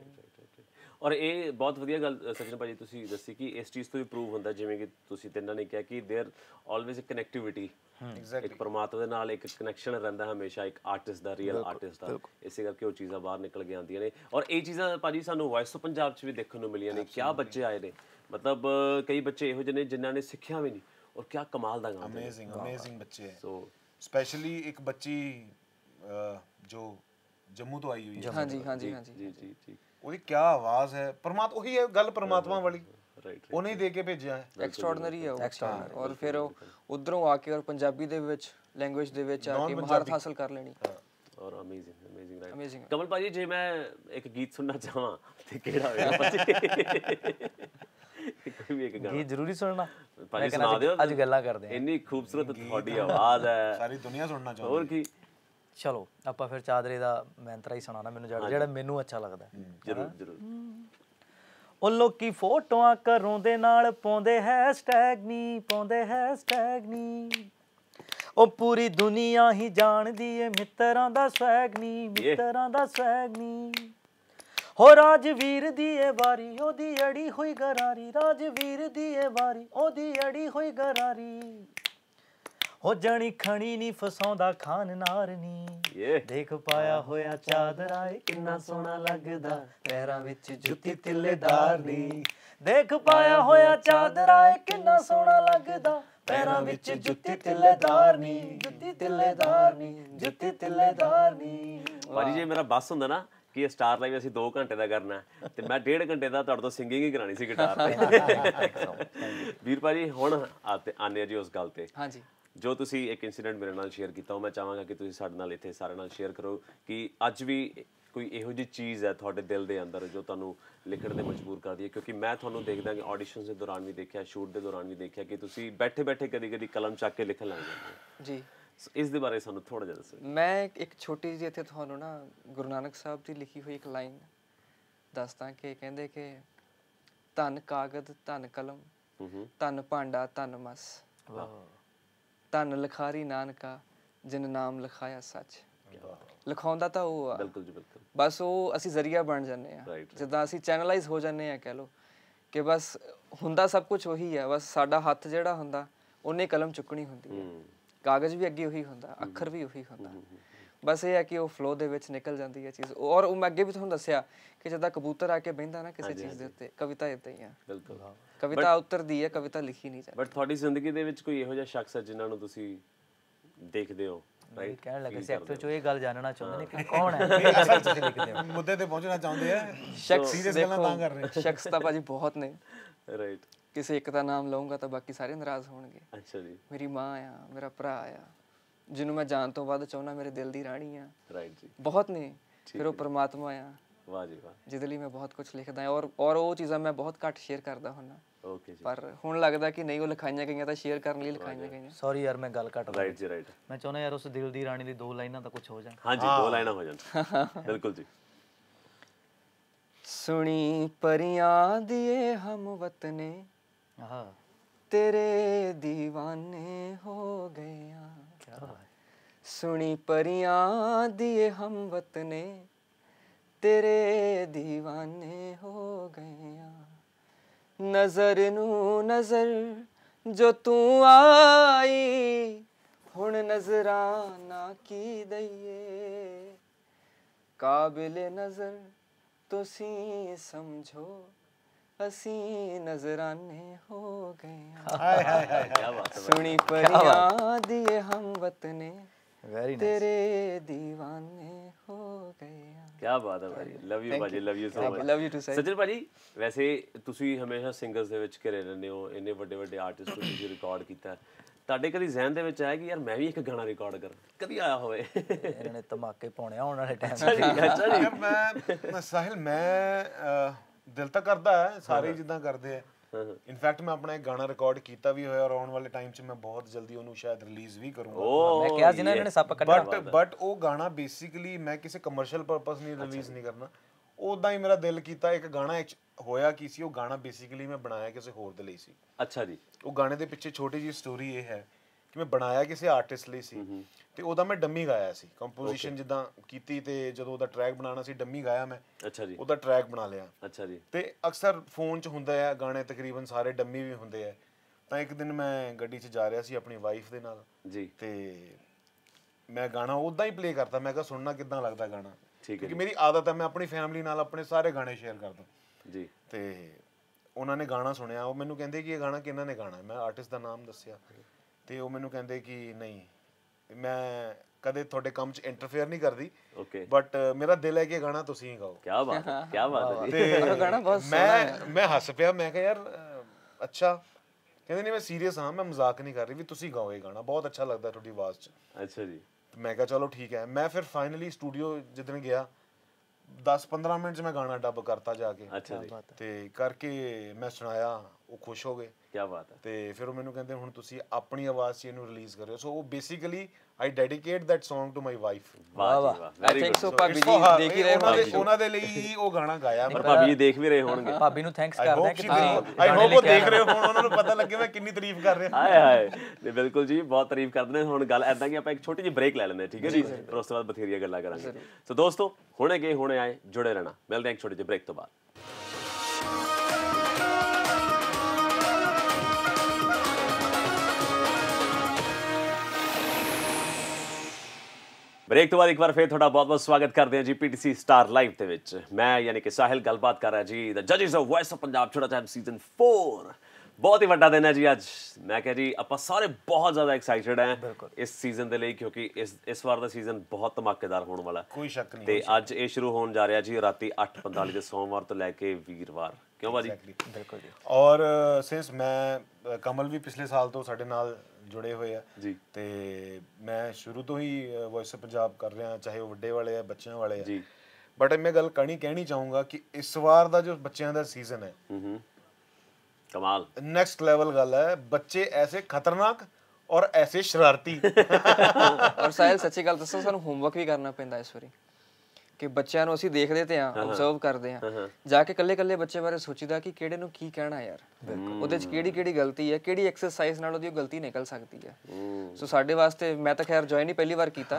ਔਰ ਇਹ ਬਹੁਤ ਵਧੀਆ ਗੱਲ ਸਚਿਨ ਭਾਜੀ ਤੁਸੀਂ ਦੱਸੀ ਕਿ ਇਸ ਚੀਜ਼ ਤੋਂ ਵੀ ਪ੍ਰੂਵ ਹੁੰਦਾ, ਜਿਵੇਂ ਕਿ ਤੁਸੀਂ ਤਿੰਨਾਂ ਨੇ ਕਿਹਾ ਕਿ ਦੇਅਰ ਆਲਵੇਜ਼ ਅ ਕਨੈਕਟੀਵਿਟੀ, ਇੱਕ ਪਰਮਾਤਮਾ ਦੇ ਨਾਲ ਇੱਕ ਕਨੈਕਸ਼ਨ ਰਹਿੰਦਾ ਹਮੇਸ਼ਾ ਇੱਕ ਆਰਟਿਸਟ ਦਾ, ਰੀਅਲ ਆਰਟਿਸਟ ਦਾ। ਇਸੇ ਕਰਕੇ ਉਹ ਚੀਜ਼ਾਂ ਬਾਹਰ ਨਿਕਲ ਕੇ ਆਉਂਦੀਆਂ ਨੇ। ਔਰ ਇਹ ਚੀਜ਼ਾਂ ਭਾਜੀ ਸਾਨੂੰ ਵੌਇਸ ਆਫ ਪੰਜਾਬ 'ਚ ਵੀ ਦੇਖਣ ਨੂੰ ਮਿਲੀਆਂ ਨੇ। ਕਿਆ ਬੱਚੇ ਆਏ ਨੇ, ਮਤਲਬ ਕਈ ਬੱਚੇ ਇਹੋ ਜਿਹੇ ਨੇ ਜਿਨ੍ਹਾਂ ਨੇ ਸਿੱਖਿਆ ਵੀ ਨਹੀਂ ਔਰ ਕਿਆ ਕਮਾਲ ਦਾ ਗਾਉਂਦੇ ਨੇ। ਅਮੇਜ਼ਿੰਗ ਬੱਚੇ ਹੈ। ਸੋ ਸਪੈਸ਼ਲੀ ਇੱਕ ਬੱਚੀ ਜੋ ਜੰਮੂ ਤੋਂ ਆਈ ਹੋਈ ਹੈ। ਹਾਂਜੀ ਜੀ ਉਹਦੀ ਕਿਆ ਆਵਾਜ਼ ਹੈ। ਉਹੀ ਹੈ ਗੱਲ ਪਰਮਾਤਮਾ ਵਾਲੀ, ਉਹਨੇ ਹੀ ਦੇ ਕੇ ਭੇਜਿਆ ਹੈ। ਐਕਸਟਰਾਰਡਨਰੀ ਹੈ ਉਹ। ਔਰ ਫਿਰ ਉਹ ਉਧਰੋਂ ਆ ਕੇ ਔਰ ਪੰਜਾਬੀ ਦੇ ਵਿੱਚ ਲੈਂਗੁਏਜ ਦੇ ਵਿੱਚ ਆ ਕੇ ਮਹਾਰਤ ਹਾਸਲ ਕਰ ਲੈਣੀ। ਔਰ ਅਮੇਜ਼ਿੰਗ ਕਮਲ ਭਾਜੀ, ਜੇ ਮੈਂ ਇੱਕ ਗੀਤ ਸੁਣਨਾ ਚਾਹਾਂ ਤੇ ਕਿਹੜਾ ਹੋਵੇਗਾ ਭਾਜੀ? ਕੋਈ ਵੀ ਇੱਕ ਗਾਣਾ ਗੀਤ ਜ਼ਰੂਰੀ ਸੁਣਨਾ ਭਾਜੀ ਸੁਣਾ ਦਿਓ। ਅੱਜ ਗੱਲਾਂ ਕਰਦੇ ਹਾਂ, ਇੰਨੀ ਖੂਬਸੂਰਤ ਤੁਹਾਡੀ ਆਵਾਜ਼ ਹੈ, ਸਾਰੀ ਦੁਨੀਆ ਸੁਣਨਾ ਚਾਹੁੰਦੀ। ਹੋਰ ਕੀ। ਚਲੋ ਆਪਾਂ ਫਿਰ ਚਾਦਰੇ ਦਾ ਮੈਂਤਰਾ ਹੀ ਸੁਣਾਣਾ ਮੈਨੂੰ, ਜਿਹੜਾ ਮੈਨੂੰ ਅੱਛਾ ਲੱਗਦਾ। ਜ਼ਰੂਰ। ਉਹ ਲੋਕੀ ਫੋਟੋਆਂ ਘਰੋਂ ਦੇ ਨਾਲ ਪਾਉਂਦੇ ਹੈਸ਼ਟੈਗ ਨੀ, ਉਹ ਪੂਰੀ ਦੁਨੀਆ ਹੀ ਜਾਣਦੀ ਏ ਮਿੱਤਰਾਂ ਦਾ ਸਵੈਗ ਨੀ। ਹੋ ਰਾਜਵੀਰ ਦੀ ਏ ਵਾਰੀ, ਉਹਦੀ ਅੜੀ ਹੋਈ ਗਰਾਰੀ, ਰਾਜਵੀਰ ਦੀ ਏ ਵਾਰੀ, ਉਹਦੀ ਅੜੀ ਹੋਈ ਗਰਾਰੀ। ਹੋ ਜਾਣੀ ਖਣੀ ਨਹੀਂ ਫਸਾਉਂਦਾ ਖਾਨ ਨਾਰਨੀ ਦੇਖ ਪਾਇਆ ਹੋਇਆ ਚਾਦਰਾ ਏ ਕਿੰਨਾ ਸੋਹਣਾ ਲੱਗਦਾ ਪੈਰਾਂ ਵਿੱਚ ਜੁੱਤੀ ਤਿੱਲੇਦਾਰ ਨੀ ਦੇਖ ਪਾਇਆ ਹੋਇਆ ਚਾਦਰਾ ਏ ਕਿੰਨਾ ਸੋਹਣਾ ਲੱਗਦਾ ਪੈਰਾਂ ਵਿੱਚ ਜੁੱਤੀ ਤਿੱਲੇਦਾਰ ਨੀ ਜੁੱਤੀ ਤਿੱਲੇਦਾਰ ਨੀ ਜੁੱਤੀ ਤਿੱਲੇਦਾਰ ਨੀ। ਭਾਜੀ ਜੇ ਮੇਰਾ ਬੱਸ ਹੁੰਦਾ ਨਾ ਕਿ ਇਹ ਸਟਾਰ ਲਾਈਵ ਅਸੀਂ 2 ਘੰਟੇ ਦਾ ਕਰਨਾ ਤੇ ਮੈਂ 1.5 ਘੰਟੇ ਦਾ ਤੁਹਾਡੇ ਤੋਂ ਸਿੰਗਿੰਗ ਹੀ ਕਰਾਣੀ ਸੀ ਗਿਟਾਰ ਤੇ। ਵੀਰ ਭਾਜੀ ਹੁਣ ਆਨੇ ਜੀ ਉਸ ਗੱਲ ਤੇ। ਹਾਂਜੀ। ਜੋ ਤੁਸੀਂ ਇੱਕ ਇਨਸੀਡੈਂਟ ਮੇਰੇ ਨਾਲ ਸ਼ੇਅਰ ਕੀਤਾ ਉਹ ਮੈਂ ਚਾਹਾਂਗਾ ਕਿ ਤੁਸੀਂ ਸਾਡੇ ਨਾਲ ਇੱਥੇ ਸਾਰਿਆਂ ਨਾਲ ਸ਼ੇਅਰ ਕਰੋ ਕਿ ਅੱਜ ਵੀ ਕੋਈ ਇਹੋ ਜਿਹੀ ਚੀਜ਼ ਹੈ ਤੁਹਾਡੇ ਦਿਲ ਦੇ ਅੰਦਰ ਜੋ ਤੁਹਾਨੂੰ ਲਿਖਣ ਤੇ ਮਜਬੂਰ ਕਰਦੀ ਹੈ, ਕਿਉਂਕਿ ਮੈਂ ਤੁਹਾਨੂੰ ਦੇਖਦਾ ਕਿ ਆਡੀਸ਼ਨਸ ਦੇ ਦੌਰਾਨ ਵੀ ਦੇਖਿਆ, ਸ਼ੂਟ ਦੇ ਦੌਰਾਨ ਵੀ ਦੇਖਿਆ ਕਿ ਤੁਸੀਂ ਬੈਠੇ ਬੈਠੇ ਕਦੀ ਕਲਮ ਚੱਕ ਕੇ ਲਿਖਣ ਲੱਗ ਜਾਂਦੇ ਹੋ ਜੀ। ਇਸ ਦੇ ਬਾਰੇ ਸਾਨੂੰ ਥੋੜਾ ਜਿਹਾ ਦੱਸੋ। ਮੈਂ ਇੱਕ ਛੋਟੀ ਜਿਹੀ ਇੱਥੇ ਤੁਹਾਨੂੰ ਨਾ ਗੁਰੂ ਨਾਨਕ ਸਾਹਿਬ ਦੀ ਲਿਖੀ ਹੋਈ ਇੱਕ ਲਾਈਨ ਦੱਸਦਾ ਕਿ ਕਹਿੰਦੇ ਕਿ ਧਨ ਕਾਗਜ਼ ਧਨ ਕਲਮ ਧਨ ਭਾਂਡਾ ਧਨ ਮਸ ਧਨ ਲਿਖਾਰੀ ਨਾਨਕਾ ਜਿਨ ਨਾਮ ਲਿਖਾਇਆ ਸੱਚ। ਲਿਖਾਉਂਦਾ ਤਾਂ ਉਹ ਆ, ਬਿਲਕੁਲ ਜੀ ਬਿਲਕੁਲ, ਬਸ ਉਹ ਅਸੀਂ ਜ਼ਰੀਆ ਬਣ ਜਾਂਦੇ ਆ, ਜਿੱਦਾਂ ਅਸੀਂ ਚੈਨਲਾਈਜ਼ ਹੋ ਜਾਂਦੇ ਆ ਕਹਿ ਲਓ ਕਿ ਬਸ ਹੁੰਦਾ ਸਭ ਕੁਝ ਉਹੀ ਆ, ਬਸ ਸਾਡਾ ਹੱਥ ਜਿਹੜਾ ਹੁੰਦਾ ਉਹਨੇ ਕਲਮ ਚੁੱਕਣੀ ਹੁੰਦੀ ਹੈ, ਕਾਗਜ਼ ਵੀ ਅੱਗੇ ਉਹੀ ਹੁੰਦਾ, ਅੱਖਰ ਵੀ ਉਹੀ ਹੁੰਦਾ, ਬਸ ਇਹ ਹੈ ਕਿ ਉਹ ਫਲੋ ਦੇ ਵਿੱਚ ਨਿਕਲ ਜਾਂਦੀ ਹੈ ਚੀਜ਼। ਔਰ ਉਹ ਮੈਂ ਅੱਗੇ ਵੀ ਤੁਹਾਨੂੰ ਦੱਸਿਆ ਕਿ ਜਦੋਂ ਕਬੂਤਰ ਆ ਕੇ ਬਹਿੰਦਾ ਨਾ ਕਿਸੇ ਚੀਜ਼ ਦੇ ਉੱਤੇ, ਕਵਿਤਾ ਏਦਾਂ ਹੀ ਆ, ਬਿਲਕੁਲ ਕਵਿਤਾ ਉਤਰਦੀ ਹੈ, ਕਵਿਤਾ ਲਿਖੀ ਨਹੀਂ ਜਾਂਦੀ। ਬਟ ਤੁਹਾਡੀ ਜ਼ਿੰਦਗੀ ਦੇ ਵਿੱਚ ਕੋਈ ਇਹੋ ਜਿਹਾ ਸ਼ਖਸ ਹੈ ਜਿਨ੍ਹਾਂ ਨੂੰ ਤੁਸੀਂ ਦੇਖਦੇ ਹੋ, ਰਾਈਟ? ਕਹਿਣ ਲੱਗੇ ਸੀ ਐਕਚੁਅਲ ਚ ਇਹ ਗੱਲ ਜਾਣਨਾ ਚਾਹੁੰਦੇ ਨੇ ਕਿ ਕੌਣ ਹੈ ਅਸਲ ਚ ਤੁਸੀਂ ਲਿਖਦੇ ਹੋ। ਮੁੱਦੇ ਤੇ ਪਹੁੰਚਣਾ ਚਾਹੁੰਦੇ ਆ, ਸ਼ਖਸ ਸੀਰੀਅਸ ਗੱਲਾਂ ਤਾਂ ਕਰ ਰਹੇ। ਸ਼ਖਸ ਤਾਂ ਭਾਜੀ ਬਹੁਤ ਨੇ, ਰਾਈਟ। ਕਿਸੇ ਇੱਕ ਦਾ ਨਾਮ ਲਊਂਗਾ ਤਾਂ ਬਾਕੀ ਸਾਰੇ ਨਾਰਾਜ਼ ਹੋਣਗੇ। ਅੱਛਾ ਜੀ। ਮੇਰੀ ਮਾਂ ਆ, ਮੇਰਾ ਭਰਾ ਆ, ਜਿਹਨੂੰ ਮੈਂ ਜਾਣ ਤੋਂ ਵੱਧ ਚਾਹੁੰਦਾ, ਮੇਰੇ ਦਿਲ ਦੀ ਰਾਣੀ ਆ, ਰਾਈਟ ਜੀ। ਬਹੁਤ ਨੇ। ਫਿਰ ਉਹ ਪਰਮਾਤਮਾ ਆ, ਵਾਹ ਜੀ ਵਾਹ, ਜਿਹਦੇ ਲਈ ਮੈਂ ਬਹੁਤ ਕੁਝ ਲਿਖਦਾ ਹਾਂ ਔਰ ਉਹ ਚੀਜ਼ਾਂ ਮੈਂ ਬਹੁਤ ਘੱਟ ਸ਼ੇਅਰ ਕਰਦਾ ਹੁੰਦਾ। ਓਕੇ ਜੀ। ਪਰ ਹੁਣ ਲੱਗਦਾ ਕਿ ਨਹੀਂ, ਉਹ ਲਿਖਾਈਆਂ ਗਈਆਂ ਤਾਂ ਸ਼ੇਅਰ ਕਰਨ ਲਈ ਲਿਖਾਈਆਂ ਗਈਆਂ। ਸੌਰੀ ਯਾਰ ਮੈਂ ਗੱਲ ਕੱਟ ਰਿਹਾ। ਰਾਈਟ ਜੀ, ਰਾਈਟ। ਮੈਂ ਚਾਹੁੰਦਾ ਯਾਰ ਉਸ ਦਿਲ ਦੀ ਰਾਣੀ ਦੀ 2 ਲਾਈਨਾਂ ਤਾਂ ਕੁਝ ਹੋ ਜਾਣ। ਹਾਂਜੀ 2 ਲਾਈਨਾਂ ਹੋ ਜਾਣ। ਬਿਲਕੁਲ ਜੀ। ਸੁਣੀ ਪਰੀਆਂ ਦੀਏ ਹਮ ਵਤਨੇ ਆਹਾ ਤੇਰੇ دیਵਾਨੇ ਹੋ ਗਏ ਆ। ਕੀ ਬਾਤ। ਸੁਣੀ ਪਰੀਆਂ ਦੀਏ ਹਮ ਵਤਨੇ ਤੇਰੇ دیਵਾਨੇ ਹੋ ਗਏ ਆ। ਨਜ਼ਰ ਨੂੰ ਨਜ਼ਰ ਜੋ ਤੂੰ ਆਈ ਹੁਣ ਨਜ਼ਰਾਨਾ ਕੀ ਦਈਏ। ਕਾਬਿਲ ਨਜ਼ਰ ਤੁਸੀਂ ਸਮਝੋ ਅਸੀਂ ਨਜ਼ਰਾਨੇ ਹੋ ਗਏ ਆ। ਹਾਏ ਹਾਏ ਹਾਏ ਕੀ ਬਾਤ ਹੈ। ਸੁਣੀ ਪਰੀਆਂ ਦੀਏ ਹਮ ਵਤਨੇ ਵੈਰੀ ਨਾਈਸ। ਤੇਰੇ دیਵਾਨੇ ਹੋ ਗਏ ਆ। ਕੀ ਬਾਤ ਹੈ ਭਾਜੀ, ਲਵ ਯੂ ਭਾਜੀ, love you so much. Love you too sir. ਸੱਜਣ ਭਾਜੀ, ਵੈਸੇ ਤੁਸੀਂ ਹਮੇਸ਼ਾ ਸਿੰਗਰਸ ਦੇ ਵਿੱਚ ਘਿਰੇ ਰਹਿੰਦੇ ਹੋ, ਇੰਨੇ ਵੱਡੇ ਵੱਡੇ ਆਰਟਿਸਟ ਨੂੰ ਤੁਸੀਂ ਰਿਕਾਰਡ ਕੀਤਾ, ਤੁਹਾਡੇ ਕਦੀ ਜ਼ਿਹਨ ਦੇ ਵਿੱਚ ਆਇਆ ਕਿ ਯਾਰ ਮੈਂ ਵੀ ਇੱਕ ਗਾਣਾ ਰਿਕਾਰਡ ਕਰਾਂ? ਕਦੀ ਆਇਆ ਹੋਵੇ? ਇਹਨਾਂ ਨੇ ਧਮਾਕੇ ਪਾਉਣੇ ਆਉਣ ਵਾਲੇ ਟਾਈਮ ਅੱਛਾ ਜੀ, ਅੱਛਾ ਜੀ। ਮੈਂ ਸਾਹਿਲ, ਮੈਂ ਦਿਲ ਤਾਂ ਕਰਦਾ ਹੈ, ਸਾਰੇ ਜਿੱਦਾਂ ਕਰਦੇ ਆ। ਇਨਫੈਕਟ ਮੈਂ ਆਪਣਾ ਇੱਕ ਗਾਣਾ ਰਿਕਾਰਡ ਕੀਤਾ ਵੀ ਹੋਇਆ ਔਰ ਆਉਣ ਵਾਲੇ ਟਾਈਮ 'ਚ ਮੈਂ ਬਹੁਤ ਜਲਦੀ ਉਹਨੂੰ ਸ਼ਾਇਦ ਰਿਲੀਜ਼ ਵੀ ਕਰੂੰਗਾ। ਮੈਂ ਕਿਹਾ ਸੀ ਨਾ ਇਹਨਾਂ ਨੇ ਸੱਪ ਕੱਢਿਆ। ਬਟ ਉਹ ਗਾਣਾ ਬੇਸਿਕਲੀ ਮੈਂ ਕਿਸੇ ਕਮਰਸ਼ੀਅਲ ਪਰਪਸ ਨਹੀਂ ਰਿਲੀਜ਼ ਨਹੀਂ ਕਰਨਾ। ਉਦਾਂ ਹੀ ਮੇਰਾ ਦਿਲ ਕੀਤਾ ਇੱਕ ਗਾਣਾ ਹੋਇਆ ਕੀ ਸੀ, ਉਹ ਗਾਣਾ ਬੇਸਿਕਲੀ ਮੈਂ ਬਣਾਇਆ ਕਿਸੇ ਹੋਰ ਦੇ ਲਈ ਸੀ। ਅੱਛਾ ਜੀ। ਉਹ ਗਾਣੇ ਦੇ ਪਿੱਛੇ ਛੋਟੀ ਜਿਹੀ ਸਟੋਰੀ ਇਹ ਹੈ ਕਿ ਮੈਂ ਬਣਾਇਆ ਕਿਸੇ ਆਰਟਿਸਟ ਲਈ ਸੀ ਤੇ ਉਹਦਾ ਮੈਂ ਡੰਮੀ ਗਾਇਆ ਸੀ, ਕੰਪੋਜੀਸ਼ਨ ਜਿੱਦਾਂ ਕੀਤੀ ਤੇ ਜਦੋਂ ਉਹਦਾ ਟਰੈਕ ਬਣਾਉਣਾ ਸੀ ਡੰਮੀ ਗਾਇਆ ਮੈਂ। ਅੱਛਾ ਜੀ। ਉਹਦਾ ਟਰੈਕ ਬਣਾ ਲਿਆ। ਅੱਛਾ ਜੀ। ਤੇ ਅਕਸਰ ਫੋਨ 'ਚ ਹੁੰਦਾ ਹੈ ਗਾਣੇ, ਤਕਰੀਬਨ ਸਾਰੇ ਡੰਮੀ ਵੀ ਹੁੰਦੇ ਆ। ਤਾਂ ਇੱਕ ਦਿਨ ਮੈਂ ਗੱਡੀ 'ਚ ਜਾ ਰਿਹਾ ਸੀ ਆਪਣੀ ਵਾਈਫ ਦੇ ਨਾਲ ਜੀ, ਤੇ ਮੈਂ ਗਾਣਾ ਉਦਾਂ ਹੀ ਪਲੇ ਕਰਤਾ। ਮੈਂ ਕਿਹਾ ਸੁਣਨਾ ਕਿੱਦਾਂ ਲੱਗਦਾ ਗਾਣਾ, ਠੀਕ ਹੈ। ਕਿਉਂਕਿ ਮੇਰੀ ਆਦਤ ਹੈ ਮੈਂ ਆਪਣੀ ਫੈਮਿਲੀ ਨਾਲ ਆਪਣੇ ਸਾਰੇ ਗਾਣੇ ਸ਼ੇਅਰ ਕਰਦਾ ਜੀ। ਤੇ ਉਹਨਾਂ ਨੇ ਗਾਣਾ ਸੁਣਿਆ, ਉਹ ਮੈਨੂੰ ਕਹਿੰਦੇ ਕਿ ਇਹ ਗਾਣਾ ਕਿਹਨਾਂ ਨੇ ਗਾਣਾ। ਮੈਂ ਆਰਟਿਸਟ ਦਾ ਨਾਮ ਦੱਸਿਆ ਤੇ ਉਹ ਮੈਨੂੰ ਕਹਿੰਦੇ ਕਿ ਨਹੀਂ, ਮੈਂ ਕਦੇ ਤੁਹਾਡੇ ਕੰਮ 'ਚ ਇੰਟਰਫੇਅਰ ਨਹੀਂ ਕਰਦੀ, ਓਕੇ, ਬਟ ਮੇਰਾ ਦਿਲ ਹੈ ਕਿ ਇਹ ਗਾਣਾ ਤੁਸੀਂ ਹੀ ਗਾਓ। ਕੀ ਬਾਤ ਹੈ, ਕੀ ਬਾਤ ਹੈ ਜੀ। ਤੇ ਗਾਣਾ ਬਹੁਤ ਮੈਂ ਹੱਸ ਪਿਆ, ਮੈਂ ਕਿਹਾ ਯਾਰ ਅੱਛਾ। ਕਹਿੰਦੇ ਨਹੀਂ ਮੈਂ ਸੀਰੀਅਸ ਹਾਂ, ਮੈਂ ਮਜ਼ਾਕ ਨਹੀਂ ਕਰ ਰਹੀ, ਵੀ ਤੁਸੀਂ ਗਾਓ ਇਹ ਗਾਣਾ, ਬਹੁਤ ਅੱਛਾ ਲੱਗਦਾ ਤੁਹਾਡੀ ਆਵਾਜ਼ 'ਚ। ਅੱਛਾ ਜੀ। ਮੈਂ ਕਿਹਾ ਚਲੋ ਠੀਕ ਹੈ। ਮੈਂ ਫਿਰ ਫਾਈਨਲੀ ਸਟੂਡੀਓ ਜਿੱਦਣ ਗਿਆ 10-15 ਮਿੰਟ 'ਚ ਮੈਂ ਗਾਣਾ ਡੱਬ ਕਰਤਾ ਜਾ ਕੇ। ਅੱਛਾ ਜੀ। ਤੇ ਕਰਕੇ ਮੈਂ ਸੁਣਾਇਆ, ਉਹ ਖੁਸ਼ ਹੋ ਗਏ। ਕੀ ਬਾਤ ਹੈ। ਤੇ ਫਿਰ ਉਹ ਮੈਨੂੰ ਕਹਿੰਦੇ ਹੁਣ ਤੁਸੀਂ ਆਪਣੀ ਆਵਾਜ਼ 'ਚ ਇਹਨੂੰ ਰਿਲੀਜ਼ ਕਰਿਓ। ਸੋ ਉਹ basically I dedicate that Song to my wife. ਵਾਹ ਜੀ ਵਾਹ, I very think good. So ਭਾਬੀ ਜੀ ਦੇਖ ਹੀ ਰਹੇ ਹੋਣਗੇ। ਉਹਨਾਂ ਦੇ ਲਈ ਹੀ ਉਹ ਗਾਣਾ ਗਾਇਆ। ਪਰ ਭਾਬੀ ਜੀ ਦੇਖ ਵੀ ਰਹੇ ਹੋਣਗੇ। ਭਾਬੀ ਨੂੰ ਥੈਂਕਸ ਕਰਦੇ ਆ ਕਿ ਆਈ ਹੋਪ ਉਹ ਦੇਖ ਰਹੇ ਹੋਣ, ਉਹਨਾਂ ਨੂੰ ਪਤਾ ਲੱਗੇ ਮੈਂ ਕਿੰਨੀ ਤਾਰੀਫ ਕਰ ਰਿਹਾ। ਹਾਏ ਹਾਏ, ਨਹੀਂ ਬਿਲਕੁਲ ਜੀ, ਬਹੁਤ ਤਾਰੀਫ ਕਰਦੇ ਨੇ। ਹੁਣ ਗੱਲ ਐਦਾਂ ਕਿ ਆਪਾਂ ਇੱਕ ਛੋਟੀ ਜਿਹੀ ਬ੍ਰੇਕ ਲੈ ਲੈਂਦੇ ਹਾਂ, ਠੀਕ ਹੈ ਜੀ, ਫਿਰ ਉਸ ਤੋਂ ਬਾਅਦ ਬਥੇਰੀਆਂ ਗੱਲਾਂ ਕਰਾਂਗੇ। ਸੋ ਦੋਸਤੋ, ਹੁਣੇ ਗਏ ਹੁਣੇ ਆਏ, ਜੁੜੇ ਰਹਿਣਾ। ਮਿਲਦੇ ਹਾਂ ਇੱਕ ਛੋਟੀ ਜਿਹੀ ਬ੍ਰੇਕ ਤੋਂ ਬਾਅਦ। ਬ੍ਰੇਕ ਤੋਂ ਬਾਅਦ ਇੱਕ ਵਾਰ ਫਿਰ ਤੁਹਾਡਾ ਬਹੁਤ-ਬਹੁਤ ਸਵਾਗਤ ਕਰਦੇ ਹਾਂ ਜੀ ਪੀਟੀਸੀ ਸਟਾਰ ਲਾਈਵ ਦੇ ਵਿੱਚ। ਮੈਂ ਯਾਨੀ ਕਿ ਸਾਹਿਲ ਗੱਲਬਾਤ ਕਰ ਰਿਹਾ ਜੀ ਦ ਜੱਜਿਸ ਆਫ ਵੌਇਸ ਆਫ ਪੰਜਾਬ ਛੋਟਾ ਟਾਈਮ ਸੀਜ਼ਨ 4। ਬਹੁਤ ਹੀ ਵੱਡਾ ਦਿਨ ਹੈ ਜੀ ਅੱਜ। ਮੈਂ ਕਿਹਾ ਜੀ ਆਪਾਂ ਸਾਰੇ ਬਹੁਤ ਜ਼ਿਆਦਾ ਐਕਸਾਈਟਡ ਹੈ ਇਸ ਸੀਜ਼ਨ ਦੇ ਲਈ, ਕਿਉਂਕਿ ਇਸ ਵਾਰ ਦਾ ਸੀਜ਼ਨ ਬਹੁਤ ਧਮਾਕੇਦਾਰ ਹੋਣ ਵਾਲਾ, ਕੋਈ ਸ਼ੱਕ ਨਹੀਂ। ਤੇ ਅੱਜ ਇਹ ਸ਼ੁਰੂ ਹੋਣ ਜਾ ਰਿਹਾ ਜੀ ਰਾਤੀ 8:45 ਦੇ ਸੋਮਵਾਰ ਤੋਂ ਲੈ ਕੇ ਵੀਰਵਾਰ। ਕਿਉਂ ਭਾਜੀ? ਬਿਲਕੁਲ ਜੀ। ਔਰ ਸਿੰਸ ਮੈਂ ਕਮਲ ਵੀ ਪਿਛਲੇ ਸਾਲ ਤੋਂ ਸਾਡੇ ਨਾਲ ਜੁੜੇ ਹੋਏ ਆ ਜੀ, ਤੇ ਮੈਂ ਸ਼ੁਰੂ ਤੋਂ ਹੀ ਵੌਇਸ ਆਫ ਪੰਜਾਬ ਕਰ ਰਿਹਾ, ਚਾਹੇ ਉਹ ਵੱਡੇ ਵਾਲੇ ਆ ਬੱਚਿਆਂ ਵਾਲੇ ਆ ਜੀ। ਬਟ ਮੈਂ ਗੱਲ ਕਹਿਣੀ ਚਾਹੂੰਗਾ ਕਿ ਇਸ ਵਾਰ ਦਾ ਜੋ ਬੱਚਿਆਂ ਦਾ ਸੀਜ਼ਨ ਹੈ ਕਮਾਲ, नेक्स्ट लेवल गल है। बच्चे ऐसे खतरनाक और ऐसे शरारती ਔਰ ਸਾਹਿਲ ਸੱਚੀ ਗੱਲ ਦੱਸਾਂ, ਸਾਨੂੰ ਹੋਮਵਰਕ ਵੀ ਕਰਨਾ ਪੈਂਦਾ ਇਸ ਵਾਰੀ ਕਿ ਬੱਚਿਆਂ ਨੂੰ ਅਸੀਂ ਦੇਖਦੇ ਤੇ ਆ, ਆਬਜ਼ਰਵ ਕਰਦੇ ਆ, ਜਾ ਕੇ ਕੱਲੇ ਬੱਚੇ ਬਾਰੇ ਸੋਚੀਦਾ ਕਿ ਕਿਹੜੇ ਨੂੰ ਕੀ ਕਹਿਣਾ ਯਾਰ, ਉਹਦੇ ਚ ਕਿਹੜੀ ਗਲਤੀ ਹੈ, ਕਿਹੜੀ ਐਕਸਰਸਾਈਜ਼ ਨਾਲ ਉਹਦੀ ਗਲਤੀ ਨਿਕਲ ਸਕਦੀ ਹੈ। ਸੋ ਸਾਡੇ ਵਾਸਤੇ, ਮੈਂ ਤਾਂ ਖੈਰ ਜੁਆਇਨ ਹੀ ਪਹਿਲੀ ਵਾਰ ਕੀਤਾ।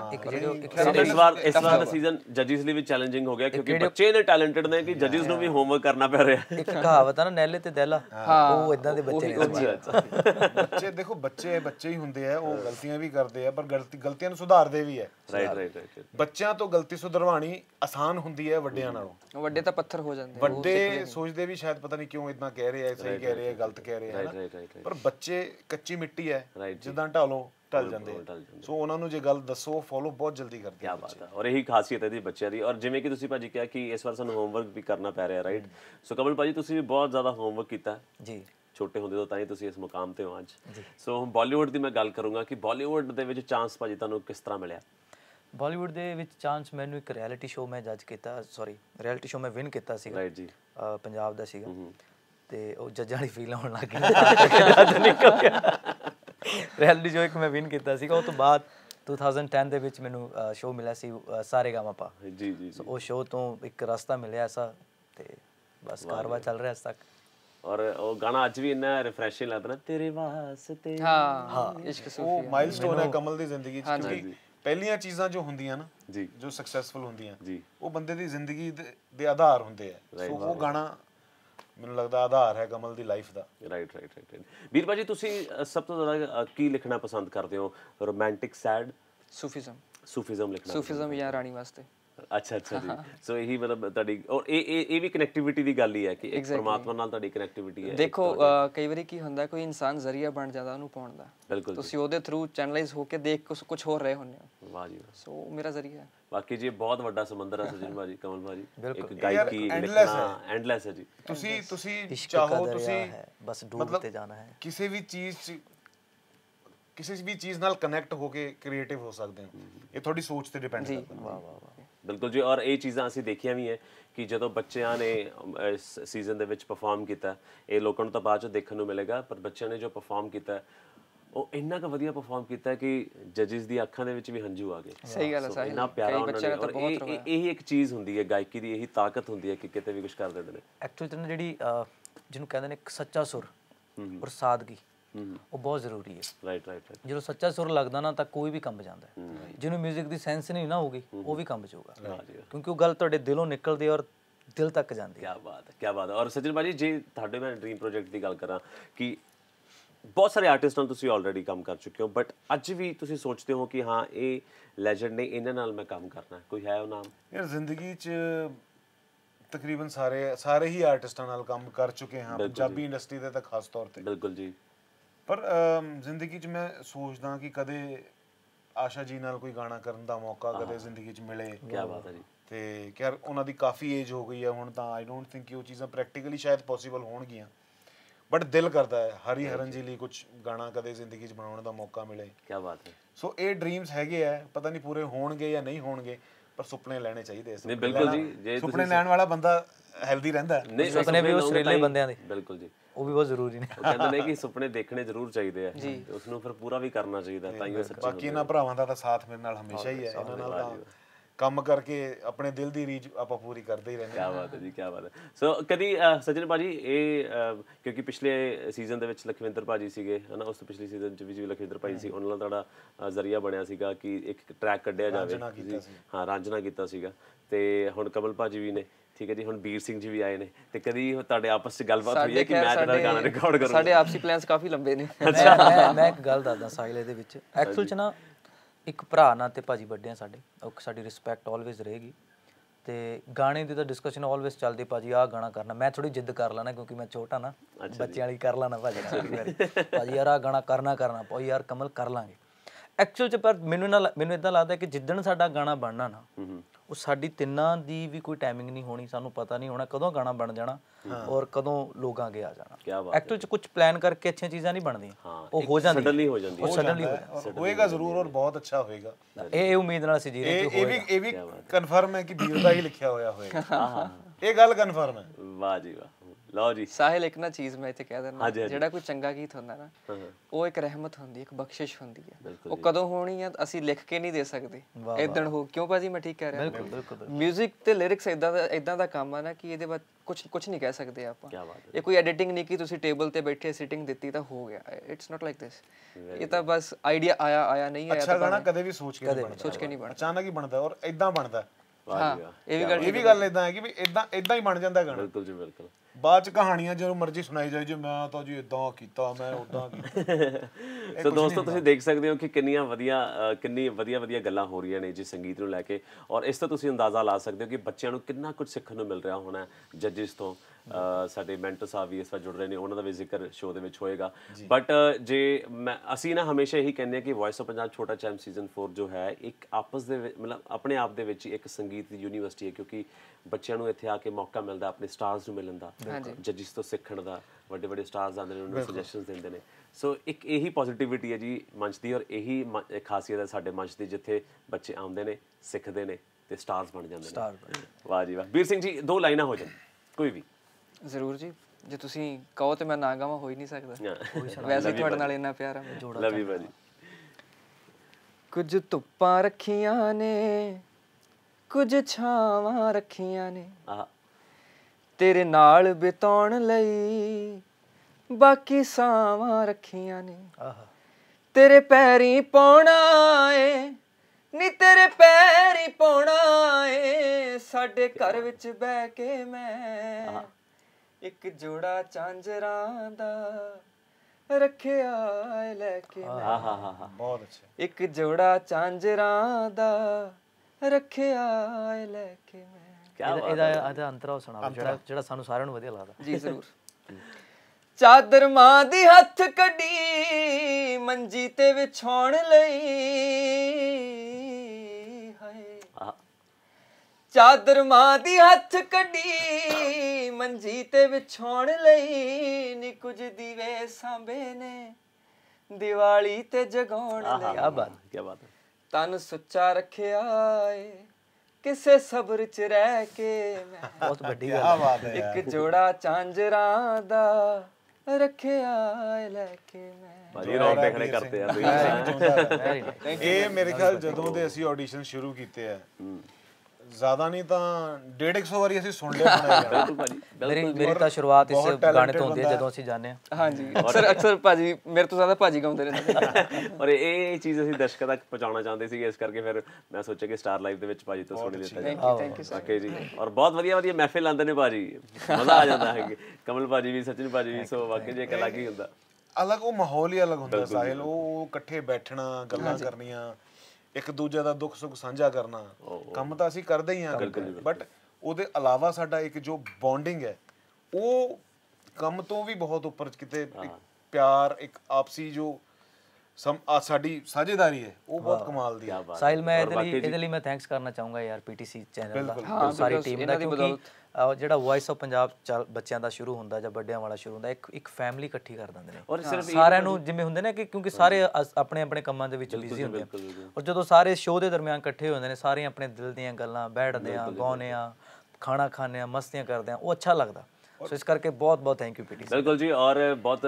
ਇਸ ਵਾਰ ਦਾ ਸੀਜ਼ਨ ਜੱਜਿਸ ਲਈ ਵੀ ਚੈਲੰਜਿੰਗ ਹੋ ਗਿਆ, ਕਿਉਂਕਿ ਬੱਚੇ ਨੇ ਟੈਲੈਂਟਡ ਨੇ ਕਿ ਜੱਜਿਸ ਨੂੰ ਵੀ ਹੋਮਵਰਕ ਕਰਨਾ ਪੈ ਰਿਹਾ। ਇੱਕ ਕਹਾਵਤ ਆ ਨਾ, ਨੈਲੇ ਤੇ ਦਹਿਲਾ, ਉਹ ਇਦਾਂ ਦੇ ਬੱਚੇ ਨੇ। ਬੱਚੇ ਦੇਖੋ, ਬੱਚੇ ਹੀ ਹੁੰਦੇ ਆ, ਉਹ ਗਲਤੀਆਂ ਵੀ ਕਰਦੇ ਆ, ਪਰ ਗਲਤੀਆਂ ਨੂੰ ਸੁਧਾਰਦੇ ਵੀ ਹੈ। ਰਾਈਟ। ਬੱਚਿਆਂ ਤੋਂ ਗਲਤੀ ਸੁਧਰਵਾਣੀ ਆਸਾਨ ਹੁੰਦੀ ਹੈ ਵੱਡਿਆਂ ਨਾਲੋਂ। ਵੱਡੇ ਤਾਂ ਪੱਥਰ ਹੋ ਜਾਂਦੇ, ਵੱਡੇ ਸੋਚਦੇ ਵੀ ਸ਼ਾਇਦ ਪਤਾ ਨਹੀਂ ਕਿਉਂ ਇਦਾਂ ਕਹਿ ਰਹੇ ਆ, ਸਹੀ ਕਹਿ ਰਹੇ ਆ, ਗਲਤ ਕਹਿ ਰਹੇ ਆ, ਪਰ ਬੱਚੇ ਕੱਚੀ ਮਿੱਟੀ ਹੈ, ਜਿੱਦਾਂ ਢਾਲੋ ਢਲ ਜਾਂਦੇ ਆ। ਸੋ ਉਹਨਾਂ ਨੂੰ ਜੇ ਗੱਲ ਦੱਸੋ, ਫੋਲੋ ਬਹੁਤ ਜਲਦੀ ਕਰਦੇ ਆ। ਕੀ ਬਾਤ ਹੈ, ਔਰ ਇਹੀ ਖਾਸੀਅਤ ਹੈ ਦੀ ਬੱਚਿਆਂ ਦੀ। ਔਰ ਜਿਵੇਂ ਕਿ ਤੁਸੀਂ ਭਾਜੀ ਕਿਹਾ ਕਿ ਇਸ ਵਾਰ ਸਾਨੂੰ ਹੋਮਵਰਕ ਵੀ ਕਰਨਾ ਪੈ ਰਿਹਾ, ਰਾਈਟ? ਸੋ ਕਮਲ ਭਾਜੀ, ਤੁਸੀਂ ਵੀ ਬਹੁਤ ਜ਼ਿਆਦਾ ਹੋਮਵਰਕ ਕੀਤਾ ਜੀ, ਛੋਟੇ ਹੁੰਦੇ ਤੋਂ, ਤਾਂ ਹੀ ਤੁਸੀਂ ਇਸ ਮੁਕਾਮ ਤੇ ਹੋ ਅੱਜ। ਸੋ ਹੁਣ ਬਾਲੀਵੁੱਡ ਦੀ ਮੈਂ ਗੱਲ ਕਰੂੰਗਾ ਕਿ ਬਾਲੀਵੁੱਡ ਦੇ ਵਿੱਚ ਚਾਂਸ ਭਾਜੀ ਤੁਹਾਨੂੰ ਕਿਸ ਤਰ੍ਹਾਂ ਮਿਲਿਆ? ਬਾਲੀਵੁੱਡ ਦੇ ਵਿੱਚ ਚਾਂਸ ਮੈਨੂੰ ਇੱਕ ਰਿਐਲਿਟੀ ਸ਼ੋਅ ਮੈਂ ਜੱਜ ਕੀਤਾ, ਰਿਐਲਿਟੀ ਸ਼ੋਅ ਮੈਂ ਵਿਨ ਕੀਤਾ ਸੀਗਾ। ਰਾਈਟ ਜੀ। ਪੰਜਾਬ ਦਾ ਸੀਗਾ, ਤੇ ਉਹ ਜੱਜਾਂ ਵਾਲੀ ਫੀਲ ਆਉਣ ਲੱਗ ਗਈ, ਨਿਕਲ ਗਿਆ। ਰਿਐਲਿਟੀ ਸ਼ੋਅ ਇੱਕ ਮੈਂ ਵਿਨ ਕੀਤਾ ਸੀਗਾ। ਉਹ ਤੋਂ ਬਾਅਦ 2010 ਦੇ ਵਿੱਚ ਮੈਨੂੰ ਸ਼ੋਅ ਮਿਲਿਆ ਸੀ ਸਾਰੇਗਾਮਾਪਾ। ਜੀ। ਸੋ ਉਹ ਸ਼ੋਅ ਤੋਂ ਇੱਕ ਰਸਤਾ ਮਿਲਿਆ ਐਸਾ, ਤੇ ਬਸ ਕਾਰਵਾ ਚੱਲ ਰਿਹਾ ਅੱਜ ਤੱਕ। ਔਰ ਉਹ ਗਾਣਾ ਅੱਜ ਵੀ ਇੰਨਾ ਰਿਫਰੈਸ਼ਿੰਗ ਲੱਗਦਾ ਨਾ, ਤੇਰੇ ਵਾਸਤੇ। ਹਾਂ, ਇਸ਼ਕ ਉਹ ਸੂਫੀ ਮਾਈਲਸਟੋਨ ਹੈ ਕਮਲ ਦੀ ਜ਼ਿੰਦਗੀ 'ਚ, ਕਿਉਂਕਿ ਪਹਿਲੀਆਂ ਚੀਜ਼ਾਂ ਜੋ ਹੁੰਦੀਆਂ ਨਾ ਜੀ, ਜੋ ਸਕਸੈਸਫੁਲ ਹੁੰਦੀਆਂ ਜੀ, ਉਹ ਬੰਦੇ ਦੀ ਜ਼ਿੰਦਗੀ ਦੇ ਆਧਾਰ ਹੁੰਦੇ ਆ। ਸੋ ਉਹ ਗਾਣਾ ਮੈਨੂੰ ਲੱਗਦਾ ਆਧਾਰ ਹੈ ਕਮਲ ਦੀ ਲਾਈਫ ਦਾ। ਰਾਈਟ। ਵੀਰ ਭਾਜੀ, ਤੁਸੀਂ ਸਭ ਤੋਂ ਜ਼ਿਆਦਾ ਕੀ ਲਿਖਣਾ ਪਸੰਦ ਕਰਦੇ ਹੋ? ਰੋਮਾਂਟਿਕ, ਸੈਡ, ਸੂਫੀਜ਼ਮ ਲਿਖਣਾ? ਸੂਫੀਜ਼ਮ ਜਾਂ ਰਾਣੀ ਵਾਸਤੇ। ਅੱਛਾ ਜੀ। ਸੋ ਇਹੀ ਮਤਲਬ ਤੁਹਾਡੀ, ਔਰ ਇਹ ਵੀ ਕਨੈਕਟੀਵਿਟੀ ਦੀ ਗੱਲ ਹੀ ਹੈ ਕਿ ਇੱਕ ਪਰਮਾਤਮਾ ਨਾਲ ਤੁਹਾਡੀ ਕਨੈਕਟੀਵਿਟੀ ਹੈ। ਦੇਖੋ ਕਈ ਵਾਰੀ ਕੀ ਹੁੰਦਾ, ਕੋਈ ਇਨਸਾਨ ਜ਼ਰੀਆ ਬਣ ਜਾਂਦਾ ਉਹਨੂੰ ਪਾਉਣ ਦਾ। ਬਿਲਕੁਲ, ਤੁਸੀਂ ਉਹਦੇ ਥਰੂ ਚੈਨਲਾਈਜ਼ ਹੋ ਕੇ ਦੇਖ ਕੁਝ ਹੋਰ ਰਹੇ ਹੁੰਦੇ ਹੋ। ਵਾਹ ਜੀ। ਸੋ ਮੇਰਾ ਜ਼ਰੀਆ ਹੈ। ਬਾਕੀ ਜੀ ਬਹੁਤ ਵੱਡਾ ਸਮੁੰਦਰ ਹੈ ਸਜਨ ਭਾਜੀ, ਕਮਲ ਭਾਜੀ। ਇੱਕ ਗਾਇਕੀ ਐਂਡਲੈਸ ਹੈ ਜੀ। ਤੁਸੀਂ ਚਾਹੋ, ਤੁਸੀਂ ਬਸ ਡੂਬ ਤੇ ਜਾਣਾ ਹੈ। ਕਿਸੇ ਵੀ ਚੀਜ਼ ਨਾਲ ਕਨੈਕਟ ਹੋ ਕੇ ਕ੍ਰੀਏਟਿਵ ਹੋ ਸਕਦੇ ਹੋ। ਇਹ ਤੁਹਾਡੀ ਸੋਚ ਤੇ ਡਿਪੈਂਡ ਕਰਦਾ। ਵਾਹ। ਬਿਲਕੁਲ ਜੀ। ਔਰ ਇਹ ਚੀਜ਼ਾਂ ਅਸੀਂ ਦੇਖੀਆਂ ਵੀ ਹੈ ਕਿ ਜਦੋਂ ਬੱਚਿਆਂ ਨੇ ਇਸ ਸੀਜ਼ਨ ਦੇ ਵਿੱਚ ਪਰਫਾਰਮ ਕੀਤਾ, ਇਹ ਲੋਕਾਂ ਨੂੰ ਤਾਂ ਬਾਅਦ 'ਚ ਦੇਖਣ ਨੂੰ ਮਿਲੇਗਾ, ਪਰ ਬੱਚਿਆਂ ਨੇ ਜੋ ਪਰਫਾਰਮ ਕੀਤਾ ਉਹ ਇੰਨਾ ਕੁ ਵਧੀਆ ਪਰਫਾਰਮ ਕੀਤਾ ਕਿ ਜੱਜਿਸ ਦੀ ਅੱਖਾਂ ਦੇ ਵਿੱਚ ਵੀ ਹੰਝੂ ਆ ਗਏ। ਸਹੀ ਗੱਲ ਹੈ ਸਾਹਿਲ, ਇੰਨਾ ਪਿਆਰਾ ਉਹਨਾਂ ਨੇ। ਔਰ ਇਹੀ ਇੱਕ ਚੀਜ਼ ਹੁੰਦੀ ਹੈ ਗਾਇਕੀ ਦੀ, ਇਹੀ ਤਾਕਤ ਹੁੰਦੀ ਹੈ ਕਿ ਕਿਤੇ ਵੀ ਕੁਝ ਕਰ ਦਿੰਦੇ ਨੇ। ਐਕਚੁਅਲੀ ਜਿਹੜੀ ਜਿਹਨੂੰ ਕਹਿੰਦੇ ਨੇ ਇੱਕ ਸੱਚਾ ਸੁਰ ਔਰ ਸਾਦਗੀ, ਉਹ ਬਹੁਤ ਜ਼ਰੂਰੀ ਹੈ। ਰਾਈਟ। ਜਦੋਂ ਸੱਚਾ ਸੁਰ ਲੱਗਦਾ ਨਾ ਤਾਂ ਕੋਈ ਵੀ ਕੰਬ ਜਾਂਦਾ ਹੈ। ਜਿਹਨੂੰ 뮤직 ਦੀ ਸੈਂਸ ਨਹੀਂ ਨਾ ਹੋਗੀ, ਉਹ ਵੀ ਕੰਬ ਜਾਊਗਾ, ਕਿਉਂਕਿ ਉਹ ਗੱਲ ਤੁਹਾਡੇ ਦਿਲੋਂ ਨਿਕਲਦੀ ਔਰ ਦਿਲ ਤੱਕ ਜਾਂਦੀ ਹੈ। ਕੀ ਬਾਤ ਹੈ। ਔਰ ਸਜਨ ਭਾਜੀ, ਜੇ ਤੁਹਾਡੇ ਮੈਂ ਡ੍ਰੀਮ ਪ੍ਰੋਜੈਕਟ ਦੀ ਗੱਲ ਕਰਾਂ ਕਿ ਬਹੁਤ ਸਾਰੇ ਆਰਟਿਸਟ ਨਾਲ ਤੁਸੀਂ ਆਲਰੇਡੀ ਕੰਮ ਕਰ ਚੁੱਕੇ ਹੋ, ਬਟ ਅੱਜ ਵੀ ਤੁਸੀਂ ਸੋਚਦੇ ਹੋ ਕਿ ਹਾਂ ਇਹ ਲੈਜੈਂਡ ਨੇ, ਇਹਨਾਂ ਨਾਲ ਮੈਂ ਕੰਮ ਕਰਨਾ, ਕੋਈ ਹੈ ਉਹ ਨਾਮ? ਯਾਰ ਜ਼ਿੰਦਗੀ 'ਚ ਤਕਰੀਬਨ ਸਾਰੇ ਹੀ ਆਰਟਿਸਟਾਂ ਨਾਲ ਕੰਮ ਕਰ ਚੁੱਕੇ ਹਾਂ, ਪੰਜਾਬੀ ਇੰਡਸਟਰੀ ਦੇ ਤਾਂ ਖਾਸ ਤੌਰ ਤੇ। ਬਿਲਕੁਲ ਜੀ। ਪਰ ਜ਼ਿੰਦਗੀ 'ਚ ਮੈਂ ਸੋਚਦਾ ਕਿ ਕਦੇ ਆਸ਼ਾ ਜੀ ਨਾਲ ਕੋਈ ਗਾਣਾ ਕਰਨ ਦਾ ਮੌਕਾ ਕਦੇ ਜ਼ਿੰਦਗੀ 'ਚ ਮਿਲੇ। ਕੀ ਬਾਤ ਹੈ ਜੀ। ਤੇ ਯਾਰ ਉਹਨਾਂ ਦੀ ਕਾਫੀ ਏਜ ਹੋ ਗਈ ਹੈ ਹੁਣ, ਤਾਂ ਆਈ ਡੋਂਟ ਥਿੰਕ ਕਿ ਉਹ ਚੀਜ਼ਾਂ ਪ੍ਰੈਕਟੀਕਲੀ ਸ਼ਾਇਦ ਪੋਸੀਬਲ ਹੋਣਗੀਆਂ, ਬਟ ਦਿਲ ਕਰਦਾ ਹੈ ਹਰੀ ਹਰਨ ਜੀ ਲਈ ਕੁਝ ਗਾਣਾ ਕਦੇ ਜ਼ਿੰਦਗੀ 'ਚ ਬਣਾਉਣ ਦਾ ਮੌਕਾ ਮਿਲੇ। ਕੀ ਬਾਤ ਹੈ। ਸੋ ਇਹ ਡ੍ਰੀਮਸ ਹੈਗੇ ਆ, ਪਤਾ ਨਹੀਂ ਪੂਰੇ ਹੋਣਗੇ ਜਾਂ ਨਹੀਂ ਹੋਣਗੇ, ਪਰ ਸੁਪਨੇ ਲੈਣੇ ਚਾਹੀਦੇ। ਨਹੀਂ ਬਿਲਕੁਲ ਜੀ, ਜੇ ਸੁਪਨੇ ਲੈਣ ਵਾਲਾ ਬੰਦਾ ਹੈਲਦੀ ਰਹਿੰਦਾ। ਸੁਪਨੇ ਵੀ ਉਹ ਸੁਰੀਲੇ ਬੰਦਿਆਂ ਦੇ। ਬਿਲਕੁਲ ਜੀ, ਉਹ ਵੀ ਬਹੁਤ ਜ਼ਰੂਰੀ ਨੇ। ਉਹ ਕਹਿੰਦੇ ਨੇ ਕਿ ਸੁਪਨੇ ਦੇਖਣੇ ਜ਼ਰੂਰ ਚਾਹੀਦੇ ਆ, ਤੇ ਉਸ ਨੂੰ ਫਿਰ ਪੂਰਾ ਵੀ ਕਰਨਾ ਚਾਹੀਦਾ, ਤਾਂ ਹੀ ਉਹ ਸੱਚੇ। ਬਾਕੀ ਇਹਨਾਂ ਭਰਾਵਾਂ ਦਾ ਤਾਂ ਸਾਥ ਮੇਰੇ ਨਾਲ ਹਮੇਸ਼ਾ ਹੀ ਹੈ। ਇਹਨਾਂ ਨਾਲ ਤਾਂ ਕੰਮ ਕਰਕੇ ਆਪਣੇ ਦਿਲ ਦੀ ਰੀਝ ਆਪਾਂ ਪੂਰੀ ਕਰਦੇ ਹੀ ਰਹਿੰਦੇ। ਕੀ ਬਾਤ ਹੈ ਜੀ, ਕੀ ਬਾਤ ਹੈ। ਸੋ ਕਦੀ ਸਜਨ ਭਾਜੀ, ਇਹ ਕਿਉਂਕਿ ਪਿਛਲੇ ਸੀਜ਼ਨ ਦੇ ਵਿੱਚ ਲਖਵਿੰਦਰ ਭਾਜੀ ਸੀਗੇ, ਹੈ ਨਾ, ਉਸ ਤੋਂ ਪਿਛਲੇ ਸੀਜ਼ਨ 'ਚ ਵੀ ਲਖਵਿੰਦਰ ਭਾਜੀ ਸੀ, ਉਹਨਾਂ ਨਾਲ ਤੁਹਾਡਾ ਜ਼ਰੀਆ ਬਣਿਆ ਸੀਗਾ ਕਿ ਇੱਕ ਟਰੈਕ ਕੱਢਿਆ ਜਾਵੇ। ਹਾਂ, ਰਾਂਝਣਾ ਕੀਤਾ ਸੀਗਾ। ਤੇ ਹੁਣ ਕਮਲ ਭਾਜੀ ਵੀ ਨੇ, ਠੀਕ ਹੈ ਜੀ, ਹੁਣ ਵੀਰ ਸਿੰਘ ਜੀ ਵੀ ਆਏ ਨੇ, ਤੇ ਕਦੀ ਤੁਹਾਡੇ ਆਪਸ 'ਚ ਗੱਲਬਾਤ ਹੋਈ ਹੈ ਕਿ ਮੈਂ ਤੁਹਾਡਾ ਗਾਣਾ ਰਿਕਾਰਡ ਕਰਾਂ? ਸਾਡੇ ਆਪਸੀ ਪਲਾਨਸ ਕਾਫੀ ਲੰਬੇ ਨੇ। ਮੈਂ ਇੱਕ ਗੱਲ ਦੱਸਦਾ ਸਾਹਿਲ, ਇਹਦੇ ਵਿੱਚ ਐਕਚੁਅਲ 'ਚ ਨਾ ਇੱਕ ਭਰਾ ਨਾਲ ਤੇ ਭਾਜੀ ਵੱਡੇ ਆ ਸਾਡੇ, ਉਹ ਸਾਡੀ ਰਿਸਪੈਕਟ ਆਲਵੇਜ਼ ਰਹੇਗੀ। ਤੇ ਗਾਣੇ ਦੀ ਤਾਂ ਡਿਸਕਸ਼ਨ ਆਲਵੇਜ਼ ਚੱਲਦੀ, ਭਾਜੀ ਆਹ ਗਾਣਾ ਕਰਨਾ, ਮੈਂ ਥੋੜੀ ਜਿੱਦ ਕਰ ਲੈਣਾ ਕਿਉਂਕਿ ਮੈਂ ਛੋਟਾ ਨਾ, ਬੱਚਿਆਂ ਵਾਲੀ ਕਰ ਲੈਣਾ ਭਾਜੀ ਨਾਲ, ਭਾਜੀ ਯਾਰ ਆਹ ਗਾਣਾ ਕਰਨਾ ਭਾਈ ਯਾਰ ਕਮਲ ਕਰ ਲਾਂਗੇ ਐਕਚੁਅਲ 'ਚ। ਪਰ ਮੈਨੂੰ ਇਦਾਂ ਲੱਗਦਾ ਕਿ ਜਿੱਦਣ ਸਾਡਾ ਗਾਣਾ ਬਣਨਾ ਨਾ, ਉਹ ਸਾਡੀ ਤਿੰਨਾਂ ਦੀ ਵੀ ਕੋਈ ਟਾਈਮਿੰਗ ਨਹੀਂ ਹੋਣੀ, ਸਾਨੂੰ ਪਤਾ ਨਹੀਂ ਹੋਣਾ ਕਦੋਂ ਗਾਣਾ ਬਣ ਜਾਣਾ ਔਰ ਕਦੋਂ ਲੋਕਾਂ ਅੱਗੇ ਆ ਜਾਣਾ। ਐਕਚੁਅਲ 'ਚ ਕੁਝ ਪਲਾਨ ਕਰਕੇ ਅੱਛੀਆਂ ਚੀਜ਼ਾਂ ਨਹੀਂ ਬਣਦੀਆਂ, ਉਹ ਹੋ ਜਾਂਦੀਆਂ, ਸਡਨਲੀ ਹੋ ਜਾਂਦੀ, ਉਹ ਸਡਨਲੀ ਹੋਏਗਾ ਜ਼ਰੂਰ ਔਰ ਬਹੁਤ ਅੱਛਾ ਹੋਏਗਾ। ਇਹ ਉਮੀਦ ਨਾਲ ਅਸੀਂ ਜੀ ਰਹੇ ਕਿ ਇਹ ਵੀ ਕਨਫਰਮ ਹੈ ਕਿ ਵੀਰ ਦਾ ਹੀ ਲਿਖਿਆ ਹੋਇਆ ਹੋਏਗਾ, ਇਹ ਗੱਲ ਕਨਫਰਮ ਹੈ। ਵਾਹ ਜੀ ਵਾਹ। ਲਓ ਜੀ ਸਾਹਿਲ, ਇੱਕ ਨਾ ਚੀਜ਼ ਮੈਂ ਇੱਥੇ ਕਹਿ ਦਿੰਦਾ, ਜਿਹੜਾ ਕੋਈ ਚੰਗਾ ਗੀਤ ਹੁੰਦਾ ਨਾ, ਉਹ ਇੱਕ ਰਹਿਮਤ ਹੁੰਦੀ, ਇੱਕ ਬਖਸ਼ਿਸ਼ ਹੁੰਦੀ ਹੈ। ਉਹ ਕਦੋਂ ਹੋਣੀ ਆ ਅਸੀਂ ਲਿਖ ਕੇ ਨਹੀਂ ਦੇ ਸਕਦੇ, ਇਦਾਂ ਹੋ ਕਿਉਂ ਭਾਜੀ, ਮੈਂ ਠੀਕ ਕਹਿ ਰਿਹਾ? ਬਿਲਕੁਲ। ਮਿਊਜ਼ਿਕ ਤੇ ਲਿਰਿਕਸ ਇਦਾਂ ਦਾ ਕੰਮ ਆ ਨਾ ਕਿ ਇਹਦੇ ਬਾਅਦ ਕੁਝ ਨਹੀਂ ਕਹਿ ਸਕਦੇ ਆਪਾਂ। ਇਹ ਕੋਈ ਐਡੀਟਿੰਗ ਨਹੀਂ ਕਿ ਤੁਸੀਂ ਟੇਬਲ ਤੇ ਬੈਠੇ ਸਿਟਿੰਗ ਦਿੱਤੀ ਤਾਂ ਹੋ ਗਿਆ, ਇਟਸ ਨਾਟ ਲਾਈਕ ਦਿਸ। ਇਹ ਤਾਂ ਬਸ ਆਈਡੀਆ ਆਇਆ ਨਹੀਂ ਆਇਆ। ਅੱਛਾ ਗਾਣਾ ਕਦੇ ਵੀ ਸੋਚ ਕੇ ਨਹੀਂ ਬਣਦਾ, ਅਚਾਨਕ ਹੀ ਬਣਦਾ ਔਰ ਇਦਾਂ ਬਣਦਾ। ਹਾਂ, ਇਹ ਵੀ ਗੱਲ ਇਦਾਂ ਹੈ ਕਿ ਵੀ ਇਦਾਂ ਹੀ ਬਣ ਜਾਂਦਾ ਗਾਣਾ। ਬਿਲਕੁਲ ਜੀ ਬਿਲਕੁਲ। ਬਾਅਦ ਚ ਕਹਾਣੀਆਂ ਜਦੋਂ ਮਰਜ਼ੀ ਸੁਣਾਈ ਜਾਏ ਜੀ, ਮੈਂ ਤਾਂ ਜੀ ਇਦਾਂ ਕੀਤਾ, ਮੈਂ ਉਦਾਂ ਕੀਤਾ। ਸੋ ਦੋਸਤੋ ਤੁਸੀਂ ਦੇਖ ਸਕਦੇ ਹੋ ਕਿ ਕਿੰਨੀ ਵਧੀਆ ਗੱਲਾਂ ਹੋ ਰਹੀਆਂ ਨੇ ਜੀ ਸੰਗੀਤ ਨੂੰ ਲੈ ਕੇ, ਔਰ ਇਸ ਤੋਂ ਤੁਸੀਂ ਅੰਦਾਜ਼ਾ ਲਾ ਸਕਦੇ ਹੋ ਕਿ ਬੱਚਿਆਂ ਨੂੰ ਕਿੰਨਾ ਕੁਝ ਸਿੱਖਣ ਨੂੰ ਮਿਲ ਰਿਹਾ ਹੋਣਾ ਜੱਜਿਸ ਤੋਂ। ਸਾਡੇ ਮੈਂਟਰ ਸਾਹਿਬ ਵੀ ਇਸ ਵਾਰ ਜੁੜ ਰਹੇ ਨੇ, ਉਹਨਾਂ ਦਾ ਵੀ ਜ਼ਿਕਰ ਸ਼ੋਅ ਦੇ ਵਿੱਚ ਹੋਏਗਾ। ਬਟ ਜੇ ਅਸੀਂ ਨਾ ਹਮੇਸ਼ਾ ਇਹੀ ਕਹਿੰਦੇ ਹਾਂ ਕਿ ਵੌਇਸ ਆਫ ਪੰਜਾਬ ਛੋਟਾ ਚੈਂਪ ਸੀਜ਼ਨ 4 ਜੋ ਹੈ ਇੱਕ ਆਪਸ ਦੇ ਵਿੱਚ ਮਤਲਬ ਆਪਣੇ ਆਪ ਦੇ ਵਿੱਚ ਇੱਕ ਸੰਗੀਤ ਦੀ ਯੂਨੀਵਰਸਿਟੀ ਹੈ, ਕਿਉਂਕਿ ਬੱਚਿਆਂ ਨੂੰ ਇੱਥੇ ਆ ਕੇ ਮੌਕਾ ਮਿਲਦਾ ਆਪਣੇ ਸਟਾਰਸ ਨੂੰ ਮਿਲਣ ਦਾ, ਜੱਜਿਸ ਤੋਂ ਸਿੱਖਣ ਦਾ, ਵੱਡੇ ਸਟਾਰਸ ਆਉਂਦੇ ਨੇ, ਉਹਨਾਂ ਨੂੰ ਸੁਜੈਸ਼ਨਸ ਦਿੰਦੇ ਨੇ। ਸੋ ਇੱਕ ਇਹੀ ਪੋਜ਼ਿਟਿਵਿਟੀ ਹੈ ਜੀ ਮੰਚ ਦੀ, ਔਰ ਇਹੀ ਖਾਸੀਅਤ ਹੈ ਸਾਡੇ ਮੰਚ ਦੀ, ਜਿੱਥੇ ਬੱਚੇ ਆਉਂਦੇ ਨੇ, ਸਿੱਖਦੇ ਨੇ ਤੇ ਸਟਾਰਸ ਬਣ ਜਾਂਦੇ ਨੇ। ਵਾਹ ਜੀ ਵਾਹ। ਵੀਰ ਸਿੰਘ ਜੀ 2 ਲਾਈਨਾਂ ਹੋ ਜਾਣ ਕੋਈ ਵੀ। ਜ਼ਰੂਰ ਜੀ, ਜੇ ਤੁਸੀਂ ਕਹੋ ਤੇ ਮੈਂ ਨਾ ਗਾਵਾਂ, ਹੋ ਹੀ ਨਹੀਂ ਸਕਦਾ, ਵੈਸੇ ਤੁਹਾਡੇ ਨਾਲ ਇੰਨਾ ਪਿਆਰ ਆ ਜੋੜਾ। ਲਵੀ ਭਾਜੀ। ਕੁਝ ਧੁੱਪਾਂ ਰੱਖੀਆਂ ਨੇ, ਕੁਝ ਛਾਵਾਂ ਰੱਖੀਆਂ ਨੇ, ਤੇਰੇ ਨਾਲ ਬਿਤਾਉਣ ਲਈ ਬਾਕੀ ਸਾਵਾਂ ਰੱਖੀਆਂ ਨੇ। ਤੇਰੇ ਪੈਰੀ ਪਾਉਣਾ ਏ ਨੀ, ਤੇਰੇ ਪੈਰੀ ਪਾਉਣਾ ਏ, ਸਾਡੇ ਘਰ ਵਿੱਚ ਬਹਿ ਕੇ ਮੈਂ ਇੱਕ ਜੋੜਾ ਝਾਂਜਰਾਂ ਦਾ ਰੱਖਿਆ ਏ ਲੈ ਕੇ ਮੈਂ। ਬਹੁਤ ਅੱਛਾ। ਇੱਕ ਜੋੜਾ ਝਾਂਜਰਾਂ ਦਾ ਰੱਖਿਆ ਏ ਲੈ ਕੇ ਮੈਂ। ਇਹਦਾ ਅੰਤਰਾ ਸੁਣਾਓ ਜਿਹੜਾ ਸਾਨੂੰ ਸਾਰਿਆਂ ਨੂੰ ਵਧੀਆ ਲੱਗਦਾ। ਜੀ ਜ਼ਰੂਰ। ਚਾਦਰ ਮਾਂ ਦੀ ਹੱਥ ਕੱਢੀ ਮੰਜੀ ਤੇ ਵਿਛਾਉਣ ਲਈ, ਹਾਏ ਚਾਦਰ ਮਾਂ ਦੀ ਹੱਥ ਕੱਢੀ ਮੰਜੀ ਤੇ ਵਿਛਾਉਣ ਲਈ, ਨੀ ਕੁਝ ਦੀਵੇ ਸਾਂਭੇ ਨੇ ਦੀਵਾਲੀ ਤੇ ਜਗਾਉਣ ਲਈ। ਕੀ ਬਾਤ ਹੈ। ਤਨ ਸੁੱਚਾ ਰੱਖਿਆ ਏ ਕਿਸੇ ਸਬਰ ਚ ਰਹਿ ਕੇ ਮੈਂ, ਬਹੁਤ ਵੱਡੀ ਗੱਲ ਹੈ। ਇੱਕ ਜੋੜਾ ਝਾਂਜਰਾਂ ਦਾ ਰੱਖਿਆ ਏ ਲੈ ਕੇ ਮੈਂ। ਭਾਜੀ ਰੌਂਗਟੇ ਖੜੇ ਕਰਤੇ ਯਾਰ ਤੁਸੀਂ। ਇਹ ਮੇਰੇ ਖਿਆਲ ਜਦੋਂ ਦੇ ਅਸੀਂ ਆਡੀਸ਼ਨ ਸ਼ੁਰੂ ਕੀਤੇ ਆ, ਜ਼ਿਆਦਾ ਨਹੀਂ ਤਾਂ 150 ਵਾਰੀ ਅਸੀਂ ਸੁਣ ਲਿਆ ਮੇਰੀ ਤਾਂ ਸ਼ੁਰੂਆਤ ਇਸ ਗਾਣੇ ਤੋਂ ਹੁੰਦੀ ਹੈ ਜਦੋਂ ਅਸੀਂ ਜਾਂਦੇ ਹਾਂ। ਹਾਂਜੀ, ਅਕਸਰ ਭਾਜੀ ਮੇਰੇ ਤੋਂ ਜ਼ਿਆਦਾ ਭਾਜੀ ਗਾਉਂਦੇ ਰਹਿੰਦੇ। ਔਰ ਇਹ ਚੀਜ਼ ਅਸੀਂ ਦਰਸ਼ਕਾਂ ਤੱਕ ਪਹੁੰਚਾਉਣਾ ਚਾਹੁੰਦੇ ਸੀਗੇ, ਇਸ ਕਰਕੇ ਫਿਰ ਮੈਂ ਸੋਚਿਆ ਕਿ ਸਟਾਰ ਲਾਈਵ ਦੇ ਵਿੱਚ ਭਾਜੀ ਤੋਂ ਸੁਣ ਲਿੱਤਾ ਜਾਏ। ਓਕੇ ਜੀ। ਔਰ ਬਹੁਤ ਵਧੀਆ ਮਹਿਫਿਲ ਆਉਂਦੇ ਨੇ ਭਾਜੀ, ਮਜ਼ਾ ਆ ਜਾਂਦਾ ਹੈ। ਕਮਲ ਭਾਜੀ ਵੀ, ਸਚਿਨ ਭਾਜੀ ਵੀ, ਸੋ ਵਾਕਈ ਜੀ ਇੱਕ ਅਲੱਗ ਹੀ ਹੁੰਦਾ, ਅਲੱਗ ਉਹ ਮਾਹੌਲ ਹੀ ਅਲੱਗ ਹੁੰਦਾ ਸਾਹਿਲ। ਉਹ ਇਕੱਠੇ ਬੈਠਣਾ, ਗੱਲਾਂ ਕਰਨੀਆਂ, ਇੱਕ ਦੂਜੇ ਦਾ ਦੁੱਖ ਸੁੱਖ ਸਾਂਝਾ ਕਰਨਾ, ਕੰਮ ਤਾਂ ਅਸੀਂ ਕਰਦੇ ਹੀ ਹਾਂ, ਬਟ ਉਹਦੇ ਇਲਾਵਾ ਸਾਡਾ ਇੱਕ ਜੋ ਬੌਂਡਿੰਗ ਹੈ ਉਹ ਕੰਮ ਤੋਂ ਵੀ ਬਹੁਤ ਉੱਪਰ, ਕਿਤੇ ਇੱਕ ਪਿਆਰ, ਇੱਕ ਆਪਸੀ ਜੋ ਸਾਡੀ ਸਾਝੇਦਾਰੀ ਹੈ, ਉਹ ਬਹੁਤ ਕਮਾਲ ਦੀ ਹੈ। ਸਾਹਿਲ, ਮੈਂ ਇਹਦੇ ਲਈ ਮੈਂ ਥੈਂਕਸ ਕਰਨਾ ਚਾਹੂੰਗਾ ਯਾਰ ਪੀਟੀਸੀ ਚੈਨਲ ਦਾ, ਸਾਰੀ ਟੀਮ ਦਾ, ਕਿਉਂਕਿ ਜਿਹੜਾ ਵੌਇਸ ਆਫ ਪੰਜਾਬ ਬੱਚਿਆਂ ਦਾ ਸ਼ੁਰੂ ਹੁੰਦਾ ਜਾਂ ਵੱਡਿਆਂ ਵਾਲਾ ਸ਼ੁਰੂ ਹੁੰਦਾ, ਇੱਕ ਫੈਮਿਲੀ ਇਕੱਠੀ ਕਰ ਦਿੰਦੇ ਨੇ, ਔਰ ਸਿਰਫ ਸਾਰਿਆਂ ਨੂੰ ਜਿਵੇਂ ਹੁੰਦੇ ਨੇ ਕਿ ਕਿਉਂਕਿ ਸਾਰੇ ਆਪਣੇ ਆਪਣੇ ਕੰਮਾਂ ਦੇ ਵਿੱਚ ਬਿਜ਼ੀ ਹੁੰਦੇ ਆ, ਔਰ ਜਦੋਂ ਸਾਰੇ ਸ਼ੋਅ ਦੇ ਦਰਮਿਆਨ ਇਕੱਠੇ ਹੁੰਦੇ ਨੇ, ਸਾਰੇ ਆਪਣੇ ਦਿਲ ਦੀਆਂ ਗੱਲਾਂ ਬੈਠਦੇ ਆ, ਗਾਉਂਦੇ ਆ, ਖਾਣਾ ਖਾਂਦੇ ਆ, ਮਸਤੀਆਂ ਕਰਦੇ ਆ, ਉਹ ਅੱਛਾ ਲੱਗਦਾ। ਸੋ ਇਸ ਕਰਕੇ ਬਹੁਤ ਥੈਂਕ ਯੂ ਪੀਟੀ। ਬਿਲਕੁਲ ਜੀ। ਔਰ ਬਹੁਤ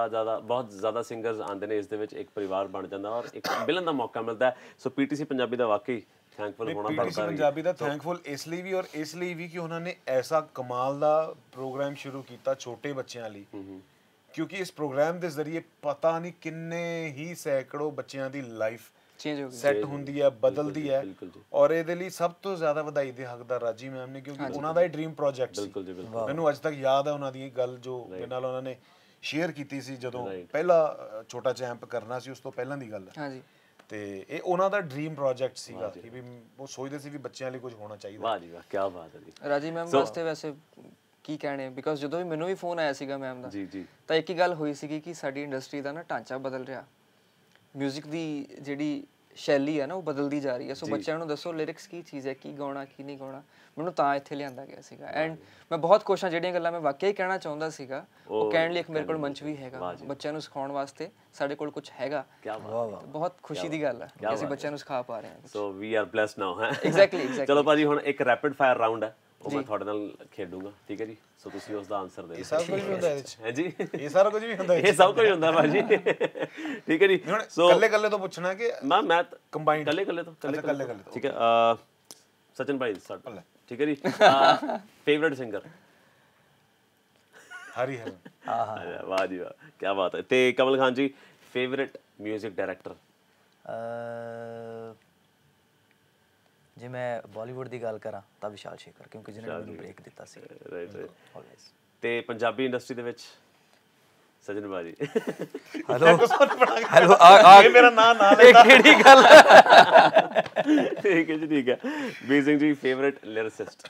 ਜ਼ਿਆਦਾ ਸਿੰਗਰਸ ਆਉਂਦੇ ਨੇ ਇਸ ਦੇ ਵਿੱਚ, ਇੱਕ ਪਰਿਵਾਰ ਬਣ ਜਾਂਦਾ ਔਰ ਇੱਕ ਮਿਲਣ ਦਾ ਮੌਕਾ ਮਿਲਦਾ। ਸੋ ਪੀਟੀਸੀ ਪੰਜਾਬੀ ਦਾ ਵਾਕਈ ਥੈਂਕਫੁਲ ਹੋਣਾ ਪੜਦਾ ਹੈ। ਪੀਟੀਸੀ ਪੰਜਾਬੀ ਦਾ ਥੈਂਕਫੁਲ ਇਸ ਲਈ ਵੀ, ਔਰ ਇਸ ਲਈ ਵੀ ਕਿ ਉਹਨਾਂ ਨੇ ਐਸਾ ਕਮਾਲ ਦਾ ਪ੍ਰੋਗਰਾਮ ਸ਼ੁਰੂ ਕੀਤਾ ਛੋਟੇ ਬੱਚਿਆਂ ਲਈ, ਕਿਉਂਕਿ ਇਸ ਪ੍ਰੋਗਰਾਮ ਦੇ ਜ਼ਰੀਏ ਪਤਾ ਨਹੀਂ ਕਿੰਨੇ ਹੀ ਸੈਂਕੜੋ ਬੱਚਿਆਂ ਦੀ ਲਾਈਫ ਚੇਂਜ ਹੋ ਗਈ, ਸੈੱਟ ਹੁੰਦੀ ਹੈ, ਬਦਲਦੀ ਹੈ। ਔਰ ਇਹਦੇ ਲਈ ਸਭ ਤੋਂ ਜ਼ਿਆਦਾ ਵਧਾਈ ਦੇ ਹੱਕਦਾਰ ਰਾਜੀ ਮੈਮ ਨੇ, ਕਿਉਂਕਿ ਉਹਨਾਂ ਦਾ ਇਹ ਡ੍ਰੀਮ ਪ੍ਰੋਜੈਕਟ ਸੀ। ਮੈਨੂੰ ਅੱਜ ਤੱਕ ਯਾਦ ਹੈ ਉਹਨਾਂ ਦੀ ਗੱਲ ਜੋ ਮੇਰੇ ਨਾਲ ਉਹਨਾਂ ਨੇ ਸ਼ੇਅਰ ਕੀਤੀ ਸੀ ਜਦੋਂ ਪਹਿਲਾ ਛੋਟਾ ਚੈਂਪ ਕਰਨਾ ਸੀ, ਉਸ ਤੋਂ ਪਹਿਲਾਂ ਦੀ ਗੱਲ ਹੈ। ਤੇ ਇਹ ਉਹਨਾਂ ਦਾ ਡ੍ਰੀਮ ਪ੍ਰੋਜੈਕਟ ਸੀਗਾ ਕਿ ਵੀ ਉਹ ਸੋਚਦੇ ਸੀ ਵੀ ਬੱਚਿਆਂ ਲਈ ਕੁਝ ਹੋਣਾ ਚਾਹੀਦਾ। ਵਾਹ ਜੀ ਵਾਹ, ਕੀ ਬਾਤ ਹੈ ਜੀ। ਰਾਜੀ ਮੈਮ ਵਾਸਤੇ ਵੈਸੇ ਕੀ ਕਹਿਣੇ, ਬਿਕੋਜ਼ ਜਦੋਂ ਵੀ ਮੈਨੂੰ ਵੀ ਫੋਨ ਆਇਆ ਸੀਗਾ ਮੈਮ ਦਾ, ਜੀ ਜੀ, ਤਾਂ ਇੱਕ ਹੀ ਗੱਲ ਹੋਈ ਸੀਗੀ ਕਿ ਸਾਡੀ ਇੰਡਸਟਰੀ ਦਾ ਨਾ ਢਾਂਚਾ ਬਦਲ ਰਿਹਾ, ਮਿਊਜ਼ਿਕ ਦੀ ਜਿਹੜੀ ਸ਼ੈਲੀ ਹੈ ਨਾ ਉਹ ਬਦਲਦੀ ਜਾ ਰਹੀ ਹੈ। ਸੋ ਬੱਚਿਆਂ ਨੂੰ ਦੱਸੋ ਲਿਰਿਕਸ ਕੀ ਚੀਜ਼ ਹੈ, ਕੀ ਗਾਉਣਾ ਕੀ ਨਹੀਂ ਗਾਉਣਾ। ਮੈਨੂੰ ਤਾਂ ਇੱਥੇ ਲਿਆਂਦਾ ਗਿਆ ਸੀਗਾ ਐਂਡ ਮੈਂ ਬਹੁਤ ਖੁਸ਼ ਹਾਂ, ਜਿਹੜੀਆਂ ਗੱਲਾਂ ਮੈਂ ਵਾਕਿਆ ਹੀ ਕਹਿਣਾ ਚਾਹੁੰਦਾ ਸੀਗਾ ਉਹ ਕਹਿਣ ਲਈ ਇੱਕ ਮੇਰੇ ਕੋਲ ਮੰਚ ਵੀ ਹੈਗਾ ਬੱਚਿਆਂ ਨੂੰ ਸਿਖਾਉਣ ਵਾਸਤੇ, ਸਾਡੇ ਕੋਲ ਕੁਝ ਹੈਗਾ। ਕੀ ਬਾਤ, ਬਹੁਤ ਖੁਸ਼ੀ ਦੀ ਗੱਲ ਹੈ ਕਿ ਅਸੀਂ ਬੱਚਿਆਂ ਨੂੰ ਸਿਖਾ ਪਾ ਰਹੇ ਹਾਂ। ਸੋ ਵੀ ਆਰ ਬlesed ਨਾਓ ਹੈ। ਐਗਜ਼ੈਕਟਲੀ। ਚਲੋ ਭਾਜੀ ਹੁਣ ਇੱਕ ਰੈਪਿਡ ਫਾਇਰ ਰਾਉਂਡ ਹੈ, ਉਹ ਮੈਂ ਤੁਹਾਡੇ ਨਾਲ ਖੇਡੂੰਗਾ, ਠੀਕ ਹੈ ਜੀ। ਸੋ ਤੁਸੀਂ ਉਸ ਦਾ ਆਨਸਰ ਦੇ ਇਹ ਸਭ ਕੁਝ ਵੀ ਹੁੰਦਾ ਇਹਦੇ ਚ? ਹੈ ਜੀ, ਇਹ ਸਾਰਾ ਕੁਝ ਵੀ ਹੁੰਦਾ ਇਹ ਸਭ ਕੁਝ ਹੁੰਦਾ ਭਾਜੀ, ਠੀਕ ਹੈ ਜੀ। ਸੋ ਕੱਲੇ ਤੋਂ ਪੁੱਛਣਾ ਕਿ ਮੈਂ ਕੰਬਾਈਨਡ? ਕੱਲੇ ਤੋਂ, ਕੱਲੇ ਠੀਕ ਹੈ। ਸਚਿਨ ਭਾਈ ਸਾਡਾ, ਠੀਕ ਹੈ ਜੀ। Favourite singer? ਹਰੀ ਹਰਨ। ਵਾਹ ਜੀ ਵਾਹ, ਕੀ ਬਾਤ ਹੈ। ਤੇ ਕਮਲ ਖਾਨ ਜੀ ਫੇਵਰਿਟ 뮤직 ਡਾਇਰੈਕਟਰ? ਜੇ ਮੈਂ ਬਾਲੀਵੁੱਡ ਦੀ ਗੱਲ ਕਰਾਂ ਤਾਂ ਵਿਸ਼ਾਲ ਸ਼ੇਖਰ, ਕਿਉਂਕਿ ਜਿਹਨੇ ਮੈਨੂੰ ਬ੍ਰੇਕ ਦਿੱਤਾ ਸੀ। Right right. ਤੇ ਪੰਜਾਬੀ ਇੰਡਸਟਰੀ ਦੇ ਵਿੱਚ? ਸਜਨ ਬਾਜੀ। ਹੈਲੋ ਇਹ ਮੇਰਾ ਨਾਂ ਨਾ ਲੈ, ਕਿਹੜੀ ਗੱਲ? ਠੀਕ ਹੈ ਜੀ, ਠੀਕ ਹੈ। B Singh ji favourite lyricist?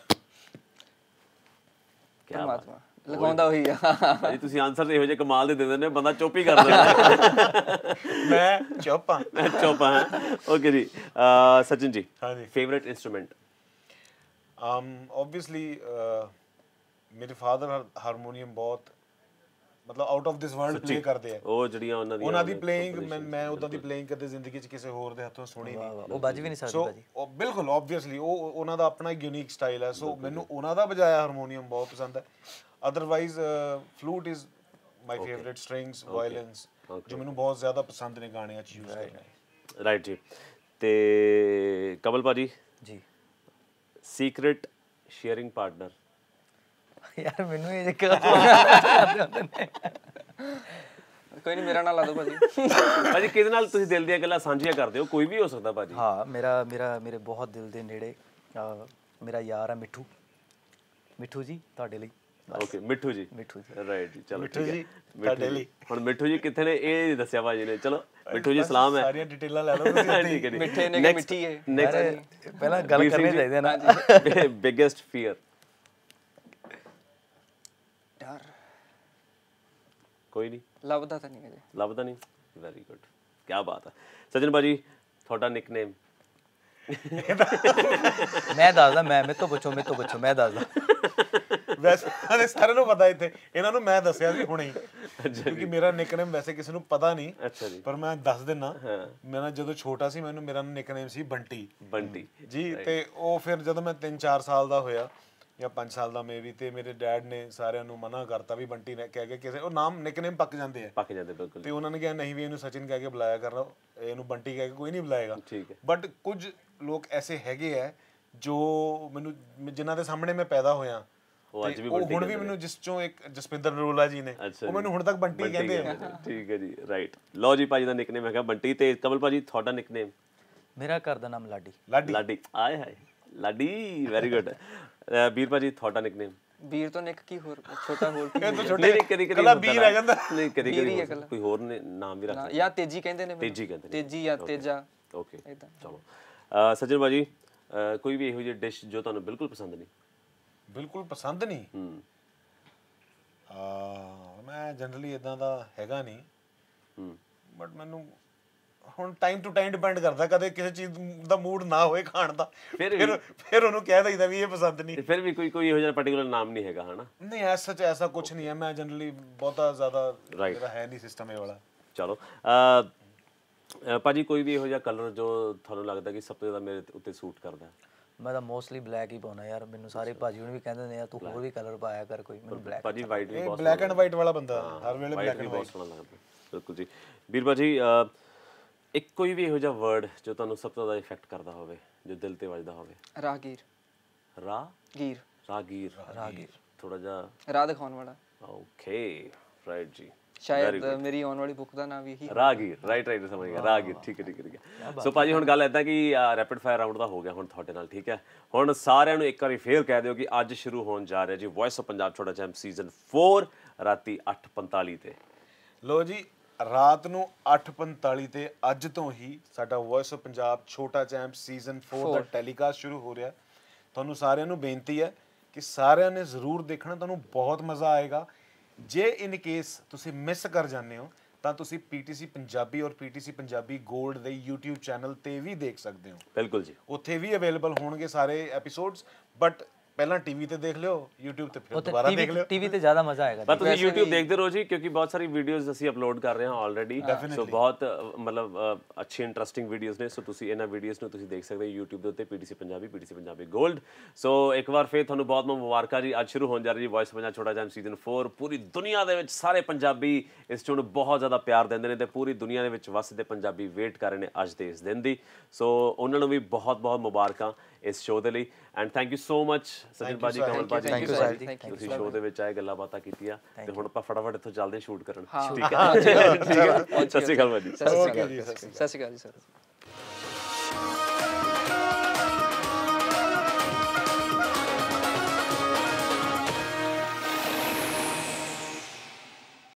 ਕੀ ਪਰਮਾਤਮਾ ਲਗਾਉਂਦਾ ਹੋਈ ਆ ਭਾਜੀ, ਤੁਸੀਂ ਆਨਸਰ ਇਹੋ ਜਿਹੇ ਕਮਾਲ ਦੇ ਦਿੰਦੇ ਨੇ, ਬੰਦਾ ਚੁੱਪ ਹੀ ਕਰ ਦਿੰਦਾ। ਮੈਂ ਚੁੱਪ ਹਾਂ। ਮੈਂ ਚੁੱਪ ਹਾਂ। ਓਕੇ ਜੀ। ਸਚਿਨ ਜੀ ਹਾਂਜੀ। Favourite instrument? ਆਬਵੀਅਸਲੀ ਮੇਰੇ ਫਾਦਰ ਹਾਰਮੋਨੀਅਮ ਬਹੁਤ ਮਤਲਬ out of this world play ਕਰਦੇ ਆ। ਉਹ ਜਿਹੜੀਆਂ ਉਹਨਾਂ ਦੀ ਪਲੇਇੰਗ ਮੈਂ ਉਦਾਂ ਦੀ ਪਲੇਇੰਗ ਕਦੇ ਜ਼ਿੰਦਗੀ 'ਚ ਕਿਸੇ ਹੋਰ ਦੇ ਹੱਥੋਂ ਸੁਣੀ ਨਹੀਂ। ਉਹ ਵੱਜ ਵੀ ਨਹੀਂ ਸਕਦਾ ਭਾਜੀ। ਉਹ ਬਿਲਕੁਲ ਆਬਵੀਅਸਲੀ ਉਹਨਾਂ ਦਾ ਆਪਣਾ ਇੱਕ ਯੂਨੀਕ ਸਟਾਈਲ ਹੈ। ਸੋ ਮੈਨੂੰ ਉਹਨਾਂ ਦਾ ਵਜਾਇਆ ਹਾਰਮੋਨੀਅਮ ਬਹੁਤ ਪਸੰਦ ਹੈ। Otherwise flute is my favourite, strings, violins ਜੋ ਮੈਨੂੰ ਬਹੁਤ ਜ਼ਿਆਦਾ ਪਸੰਦ ਨੇ ਗਾਣਿਆਂ 'ਚ ਯੂਜ਼ ਕਰਨਾ। ਰਾਈਟ ਜੀ। ਤੇ ਕਮਲ ਭਾਜੀ ਜੀ ਸੀਕ੍ਰੇਟ ਸ਼ੇਅਰਿੰਗ ਪਾਰਟਨਰ? ਯਾਰ ਮੈਨੂੰ ਇਹ ਕੋਈ ਨਹੀਂ, ਮੇਰਾ ਨਾਂ ਲਾ ਦਿਓ ਭਾਜੀ। ਭਾਜੀ ਕਿਹਦੇ ਨਾਲ ਤੁਸੀਂ ਦਿਲ ਦੀਆਂ ਗੱਲਾਂ ਸਾਂਝੀਆਂ ਕਰਦੇ ਹੋ? ਕੋਈ ਵੀ ਹੋ ਸਕਦਾ ਭਾਜੀ। ਹਾਂ, ਮੇਰੇ ਬਹੁਤ ਦਿਲ ਦੇ ਨੇੜੇ ਮੇਰਾ ਯਾਰ ਹੈ ਮਿੱਠੂ ਜੀ, ਤੁਹਾਡੇ ਲਈ। ਓਕੇ ਮਿੱਠੂ ਜੀ। ਰਾਈਟ ਜੀ, ਚਲੋ ਮਿੱਠੂ ਠੀਕ ਜੀ ਹੈ। ਤੁਹਾਡੇ ਲਈ। ਹੁਣ ਮਿੱਠੂ ਜੀ ਕਿੱਥੇ ਨੇ ਇਹ ਦੱਸਿਆ ਭਾਜੀ ਨੇ। ਚਲੋ ਮਿੱਠੂ ਜੀ ਸਲਾਮ ਹੈ, ਸਾਰੀਆਂ ਡਿਟੇਲਾਂ ਲੈ ਲਓ ਤੁਸੀਂ। ਠੀਕ ਹੈ ਜੀ। ਮਿੱਠੇ ਨੇ ਕਿ ਮਿੱਠੀ ਹੈ? ਨੈਕਸਟ ਪਹਿਲਾਂ ਗੱਲ ਕਰਨੀ ਚਾਹੀਦੀ ਨਾ। Biggest fear? ਡਰ ਕੋਈ ਨਹੀਂ ਲੱਭਦਾ ਤਾਂ ਨਹੀਂ ਅਜੇ। ਲੱਭਦਾ ਨਹੀਂ? ਵੈਰੀ ਗੁੱਡ, ਕੀ ਬਾਤ ਹੈ। ਸਜਨ ਭਾਜੀ ਤੁਹਾਡਾ ਨਿਕਨੇਮ? ਮੈਂ ਦੱਸਦਾ, ਮੇਰੇ ਤੋਂ ਪੁੱਛੋ, ਮੈਂ ਦੱਸਦਾ। ਵੈਸੇ ਸਾਰਿਆਂ ਨੂੰ ਪਤਾ ਇੱਥੇ, ਇਹਨਾਂ ਨੂੰ ਮੈਂ ਦੱਸਿਆ ਸੀ ਹੁਣੇ, ਕਿਉਂਕਿ ਮੇਰਾ ਨਿਕਨੇਮ ਵੈਸੇ ਕਿਸੇ ਨੂੰ ਪਤਾ ਨਹੀਂ। ਅੱਛਾ ਜੀ। ਪਰ ਮੈਂ ਦੱਸ ਦਿੰਨਾ, ਮੈਂ ਜਦੋਂ ਛੋਟਾ ਸੀ ਮੇਰਾ ਨਿਕਨੇਮ ਸੀ ਬੰਟੀ ਜੀ। ਤੇ ਉਹ ਫਿਰ ਜਦੋਂ ਮੈਂ 3-4 ਸਾਲ ਦਾ ਹੋਇਆ ਜਾਂ 5 ਸਾਲ ਦਾ ਮੇ ਵੀ, ਤੇ ਮੇਰੇ ਡੈਡ ਨੇ ਸਾਰਿਆਂ ਨੂੰ ਮਨਾ ਕਰਤਾ ਵੀ ਬੰਟੀ ਨੇ ਕਹਿ ਕੇ ਕਿਸੇ ਉਹ ਨਾਮ ਨਿਕਨੇਮ ਪੱਕ ਜਾਂਦੇ ਆ, ਬਿਲਕੁਲ। ਤੇ ਉਹਨਾਂ ਨੇ ਕਿਹਾ ਨਹੀਂ ਵੀ ਇਹਨੂੰ ਸਚਿਨ ਕਹਿ ਕੇ ਬੁਲਾਇਆ ਕਰਨਾ, ਇਹਨੂੰ ਬੰਟੀ ਕਹਿ ਕੇ ਕੋਈ ਨਹੀਂ ਬੁਲਾਏਗਾ। ਠੀਕ ਹੈ। ਬਟ ਕੁਝ ਲੋਕ ਐਸੇ ਹੈਗੇ ਆ ਜੋ ਮੈਨੂੰ, ਜਿਨ੍ਹਾਂ ਦੇ ਸਾਹਮਣੇ ਮੈਂ ਪੈਦਾ ਹੋਇਆ, ਉਹ ਅੱਜ ਵੀ ਉਹ ਹੁਣ ਵੀ ਮੈਨੂੰ, ਜਿਸ ਚੋਂ ਇੱਕ ਜਸਪਿੰਦਰ ਨਰੋਲਾ ਜੀ ਨੇ, ਉਹ ਮੈਨੂੰ ਹੁਣ ਤੱਕ ਬੰਟੀ ਕਹਿੰਦੇ ਆ। ਠੀਕ ਹੈ ਜੀ, ਰਾਈਟ। ਲਓ ਜੀ, ਭਾਜੀ ਦਾ ਨਿਕਨੇਮ ਹੈਗਾ ਬੰਟੀ। ਤੇ ਕਮਲ ਭਾਜੀ ਤੁਹਾਡਾ ਨਿਕਨੇਮ? ਮੇਰਾ ਘਰ ਦਾ ਨਾਮ ਲਾਡੀ। ਲਾਡੀ। ਆਏ ਹਾਏ ਲਾਡੀ, ਵੈਰੀ ਗੁੱਡ। ਵੀਰ ਭਾਜੀ ਤੁਹਾਡਾ ਨਿਕਨੇਮ? ਵੀਰ ਤੋਂ ਨਿੱਕ ਕੀ ਹੋਰ ਛੋਟਾ ਹੋਰ ਕੀ? ਨਹੀਂ, ਕਦੀ ਕੱਲਾ ਵੀਰ ਰਹਿ ਜਾਂਦਾ। ਨਹੀਂ, ਕਦੀ ਕੋਈ ਹੋਰ ਨੇ ਨਾਮ ਵੀ ਰੱਖ ਨਾ, ਜਾਂ ਤੇਜੀ ਕਹਿੰਦੇ ਨੇ, ਤੇਜੀ ਜਾਂ ਤੇਜਾ। ਓਕੇ, ਚਲੋ। ਸਜਨ ਭਾਜੀ ਕੋਈ ਵੀ ਇਹੋ ਜਿਹੀ ਡਿਸ਼ ਜੋ ਤੁਹਾਨੂੰ ਬਿਲਕੁਲ ਪਸੰਦ ਨਹੀਂ? ਬਿਲਕੁਲ ਪਸੰਦ ਨਹੀਂ? ਮੈਂ ਜਨਰਲੀ ਇਦਾਂ ਦਾ ਹੈਗਾ ਨਹੀਂ, ਬਟ ਮੈਨੂੰ ਹੁਣ ਟਾਈਮ ਟੂ ਟਾਈਮ ਡਿਪੈਂਡ ਕਰਦਾ। ਕਦੇ ਕਿਸੇ ਚੀਜ਼ ਦਾ ਮੂਡ ਨਾ ਹੋਏ ਖਾਣ ਦਾ, ਫਿਰ ਉਹਨੂੰ ਕਹਿ ਦਈਦਾ ਵੀ ਇਹ ਪਸੰਦ ਨਹੀਂ। ਫਿਰ ਵੀ ਕੋਈ ਇਹੋ ਜਿਹਾ ਪਾਰਟਿਕੂਲਰ ਨਾਮ ਨਹੀਂ ਹੈਗਾ, ਹਨਾ? ਨਹੀਂ, ਐਸਾ ਕੁਝ ਨਹੀਂ ਹੈ। ਮੈਂ ਜਨਰਲੀ ਬਹੁਤਾ ਜ਼ਿਆਦਾ ਮੇਰਾ ਹੈ ਨਹੀਂ ਸਿਸਟਮ ਇਹ ਵਾਲਾ। ਚਲੋ ਭਾਜੀ ਕੋਈ ਵੀ ਇਹੋ ਜਿਹਾ ਕਲਰ ਜੋ ਤੁਹਾਨੂੰ ਲੱਗਦਾ ਕਿ ਸਭ ਤੋਂ ਜ਼ਿਆਦਾ ਮੇਰੇ ਉੱਤੇ ਸੂਟ ਕਰਦਾ? ਮੈਂ ਤਾਂ ਮੋਸਟਲੀ ਬਲੈਕ ਹੀ ਪਾਉਣਾ ਯਾਰ। ਮੈਨੂੰ ਸਾਰੇ ਭਾਜੀ ਹੁਣ ਵੀ ਕਹਿੰਦੇ ਨੇ ਯਾਰ ਤੂੰ ਹੋਰ ਵੀ ਕਲਰ ਪਾਇਆ ਕਰ ਕੋਈ। ਮੈਨੂੰ ਬਲੈਕ। ਭਾਜੀ ਵਾਈਟ ਵੀ ਬਹੁਤ, ਬਲੈਕ ਐਂਡ ਵਾਈਟ ਵਾਲਾ ਬੰਦਾ, ਹਰ ਵੇਲੇ ਬਲੈਕ ਐਂਡ ਬਹੁਤ ਸੋਹਣਾ ਲੱਗਦਾ। ਬਿਲਕੁਲ ਜੀ। ਵੀਰ ਭਾਜੀ ਇੱਕ ਕੋਈ ਵੀ ਇਹੋ ਜਿਹਾ ਵਰਡ ਜੋ ਤੁਹਾਨੂੰ ਸਭ ਤੋਂ ਜ਼ਿਆਦਾ ਇਫੈਕਟ ਕਰਦਾ ਹੋਵੇ, ਜੋ ਦਿਲ ਤੇ ਵੱਜਦਾ ਹੋਵੇ? ਰਾਹਗੀਰ। ਰਾਹਗੀਰ ਥੋੜਾ ਜਿਹਾ ਰਾਹ ਦਿਖਾਉਣ ਵਾਲਾ। ਓਕੇ, ਰਾਈਟ ਜੀ। ਸ਼ਾਇਦ ਮੇਰੀ ਆਉਣ ਵਾਲੀ ਬੁੱਕ ਦਾ ਨਾਮ ਵੀ ਇਹੀ ਰਾਹਗੀਰ। ਰਾਈਟ ਸਮਝ ਗਿਆ, ਰਾਹਗੀਰ। ਠੀਕ ਹੈ। ਸੋ ਭਾਜੀ ਹੁਣ ਗੱਲ ਏਦਾਂ ਕਿ ਰੈਪਿਡ ਫਾਇਰ ਰਾਊਂਡ ਦਾ ਹੋ ਗਿਆ ਹੁਣ ਤੁਹਾਡੇ ਨਾਲ, ਠੀਕ ਹੈ? ਹੁਣ ਸਾਰਿਆਂ ਨੂੰ ਇੱਕ ਵਾਰੀ ਫੇਰ ਕਹਿ ਦਿਓ ਕਿ ਅੱਜ ਸ਼ੁਰੂ ਹੋਣ ਜਾ ਰਿਹਾ ਜੀ ਵੌਇਸ ਆਫ ਪੰਜਾਬ ਛੋਟਾ ਚੈਂਪ ਸੀਜ਼ਨ 4 ਰਾਤੀ 8:45 ਤੇ। ਲੋ ਜੀ, ਰਾਤ ਨੂੰ 8:45 ਤੇ ਅੱਜ ਤੋਂ ਹੀ ਸਾਡਾ ਵੌਇਸ ਆਫ ਪੰਜਾਬ ਛੋਟਾ ਚੈਂਪ ਸੀਜ਼ਨ 4 ਦਾ ਟੈਲੀਕਾਸਟ ਸ਼ੁਰੂ ਹੋ ਰਿਹਾ। ਤੁਹਾਨੂੰ ਸਾਰਿਆਂ ਨੂੰ ਬੇਨਤੀ ਹੈ ਕਿ ਸਾਰਿਆਂ ਨੇ ਜ਼ਰੂਰ ਦੇਖਣਾ, ਤੁਹਾਨੂੰ ਬਹੁਤ ਮਜ਼ਾ ਆਏਗਾ। ਜੇ ਇਨ ਕੇਸ ਤੁਸੀਂ ਮਿਸ ਕਰ ਜਾਂਦੇ ਹੋ ਤਾਂ ਤੁਸੀਂ ਪੀਟੀਸੀ ਪੰਜਾਬੀ ਔਰ ਪੀਟੀਸੀ ਪੰਜਾਬੀ 골ਡ ਦੇ YouTube ਚੈਨਲ ਤੇ ਵੀ ਦੇਖ ਸਕਦੇ ਹੋ। ਬਿਲਕੁਲ ਜੀ, ਉੱਥੇ ਵੀ ਅਵੇਲੇਬਲ ਹੋਣਗੇ ਸਾਰੇ ਐਪੀਸੋਡਸ, ਬਟ ਪਹਿਲਾਂ ਟੀਵੀ ਤੇ ਦੇਖ ਲਿਓ, YouTube ਤੇ ਫਿਰ ਦੁਬਾਰਾ ਦੇਖ ਲਿਓ। ਟੀਵੀ ਤੇ ਜ਼ਿਆਦਾ ਮਜ਼ਾ ਆਏਗਾ। ਪਰ ਤੁਸੀਂ YouTube ਦੇਖਦੇ ਰਹੋ ਜੀ, ਕਿਉਂਕਿ ਬਹੁਤ ਸਾਰੀ ਵੀਡੀਓਜ਼ ਅਸੀਂ ਅਪਲੋਡ ਕਰ ਰਹੇ ਹਾਂ ਆਲਰੇਡੀ। ਸੋ ਬਹੁਤ ਮਤਲਬ ਅੱਛੀ ਇੰਟਰਸਟਿੰਗ ਵੀਡੀਓਜ਼ ਨੇ। ਸੋ ਤੁਸੀਂ ਇਹਨਾਂ ਵੀਡੀਓਜ਼ ਨੂੰ ਤੁਸੀਂ ਦੇਖ ਸਕਦੇ ਹੋ YouTube ਦੇ ਉੱਤੇ, ਪੀਟੀਸੀ ਪੰਜਾਬੀ 골ਡ। ਸੋ ਇੱਕ ਵਾਰ ਫਿਰ ਤੁਹਾਨੂੰ ਬਹੁਤ ਬਹੁਤ ਮੁਬਾਰਕਾਂ ਜੀ। ਅੱਜ ਸ਼ੁਰੂ ਹੋਣ ਜਾ ਰਹੀ ਜੀ ਵੌਇਸ ਪੰਜਾਬ ਛੋਟਾ ਚੈਂਪ ਸੀਜ਼ਨ 4। ਪੂਰੀ ਦੁਨੀਆ ਦੇ ਵਿੱਚ ਸਾਰੇ ਪੰਜਾਬੀ ਇਸ ਸ਼ੋਅ ਨੂੰ ਬਹੁਤ ਜ਼ਿਆਦਾ ਪਿਆਰ ਦਿੰਦੇ ਨੇ ਤੇ ਪੂਰੀ ਦੁਨੀਆ ਦੇ ਵਿੱਚ ਵਸਦੇ ਪੰਜਾਬੀ ਵੇਟ ਕਰ ਰਹੇ ਨੇ ਅੱਜ ਦੇ ਇਸ ਦਿਨ ਦੀ। ਸੋ ਉਹਨਾਂ ਨੂੰ ਵੀ ਬਹੁਤ ਬਹੁਤ ਮੁਬਾਰਕਾਂ ਇਸ ਸ਼ੋਅ ਦੇ ਲਈ। And thank you so much Sachin ਭਾਜੀ, ਕਮਲ ਭਾਜੀ, ਤੁਸੀਂ ਸ਼ੋਅ ਦੇ ਵਿੱਚ ਆਏ, ਗੱਲਾਂ ਬਾਤਾਂ ਕੀਤੀਆਂ ਤੇ ਹੁਣ ਆਪਾਂ ਫਟਾਫਟ ਇੱਥੋਂ ਚੱਲਦੇ ਹਾਂ ਸ਼ੂਟ ਕਰਨ। ਠੀਕ ਹੈ, ਸਤਿ ਸ਼੍ਰੀ ਅਕਾਲ ਭਾਜੀ। ਸਤਿ ਸ਼੍ਰੀ ਅਕਾਲ ਜੀ ਸਰ।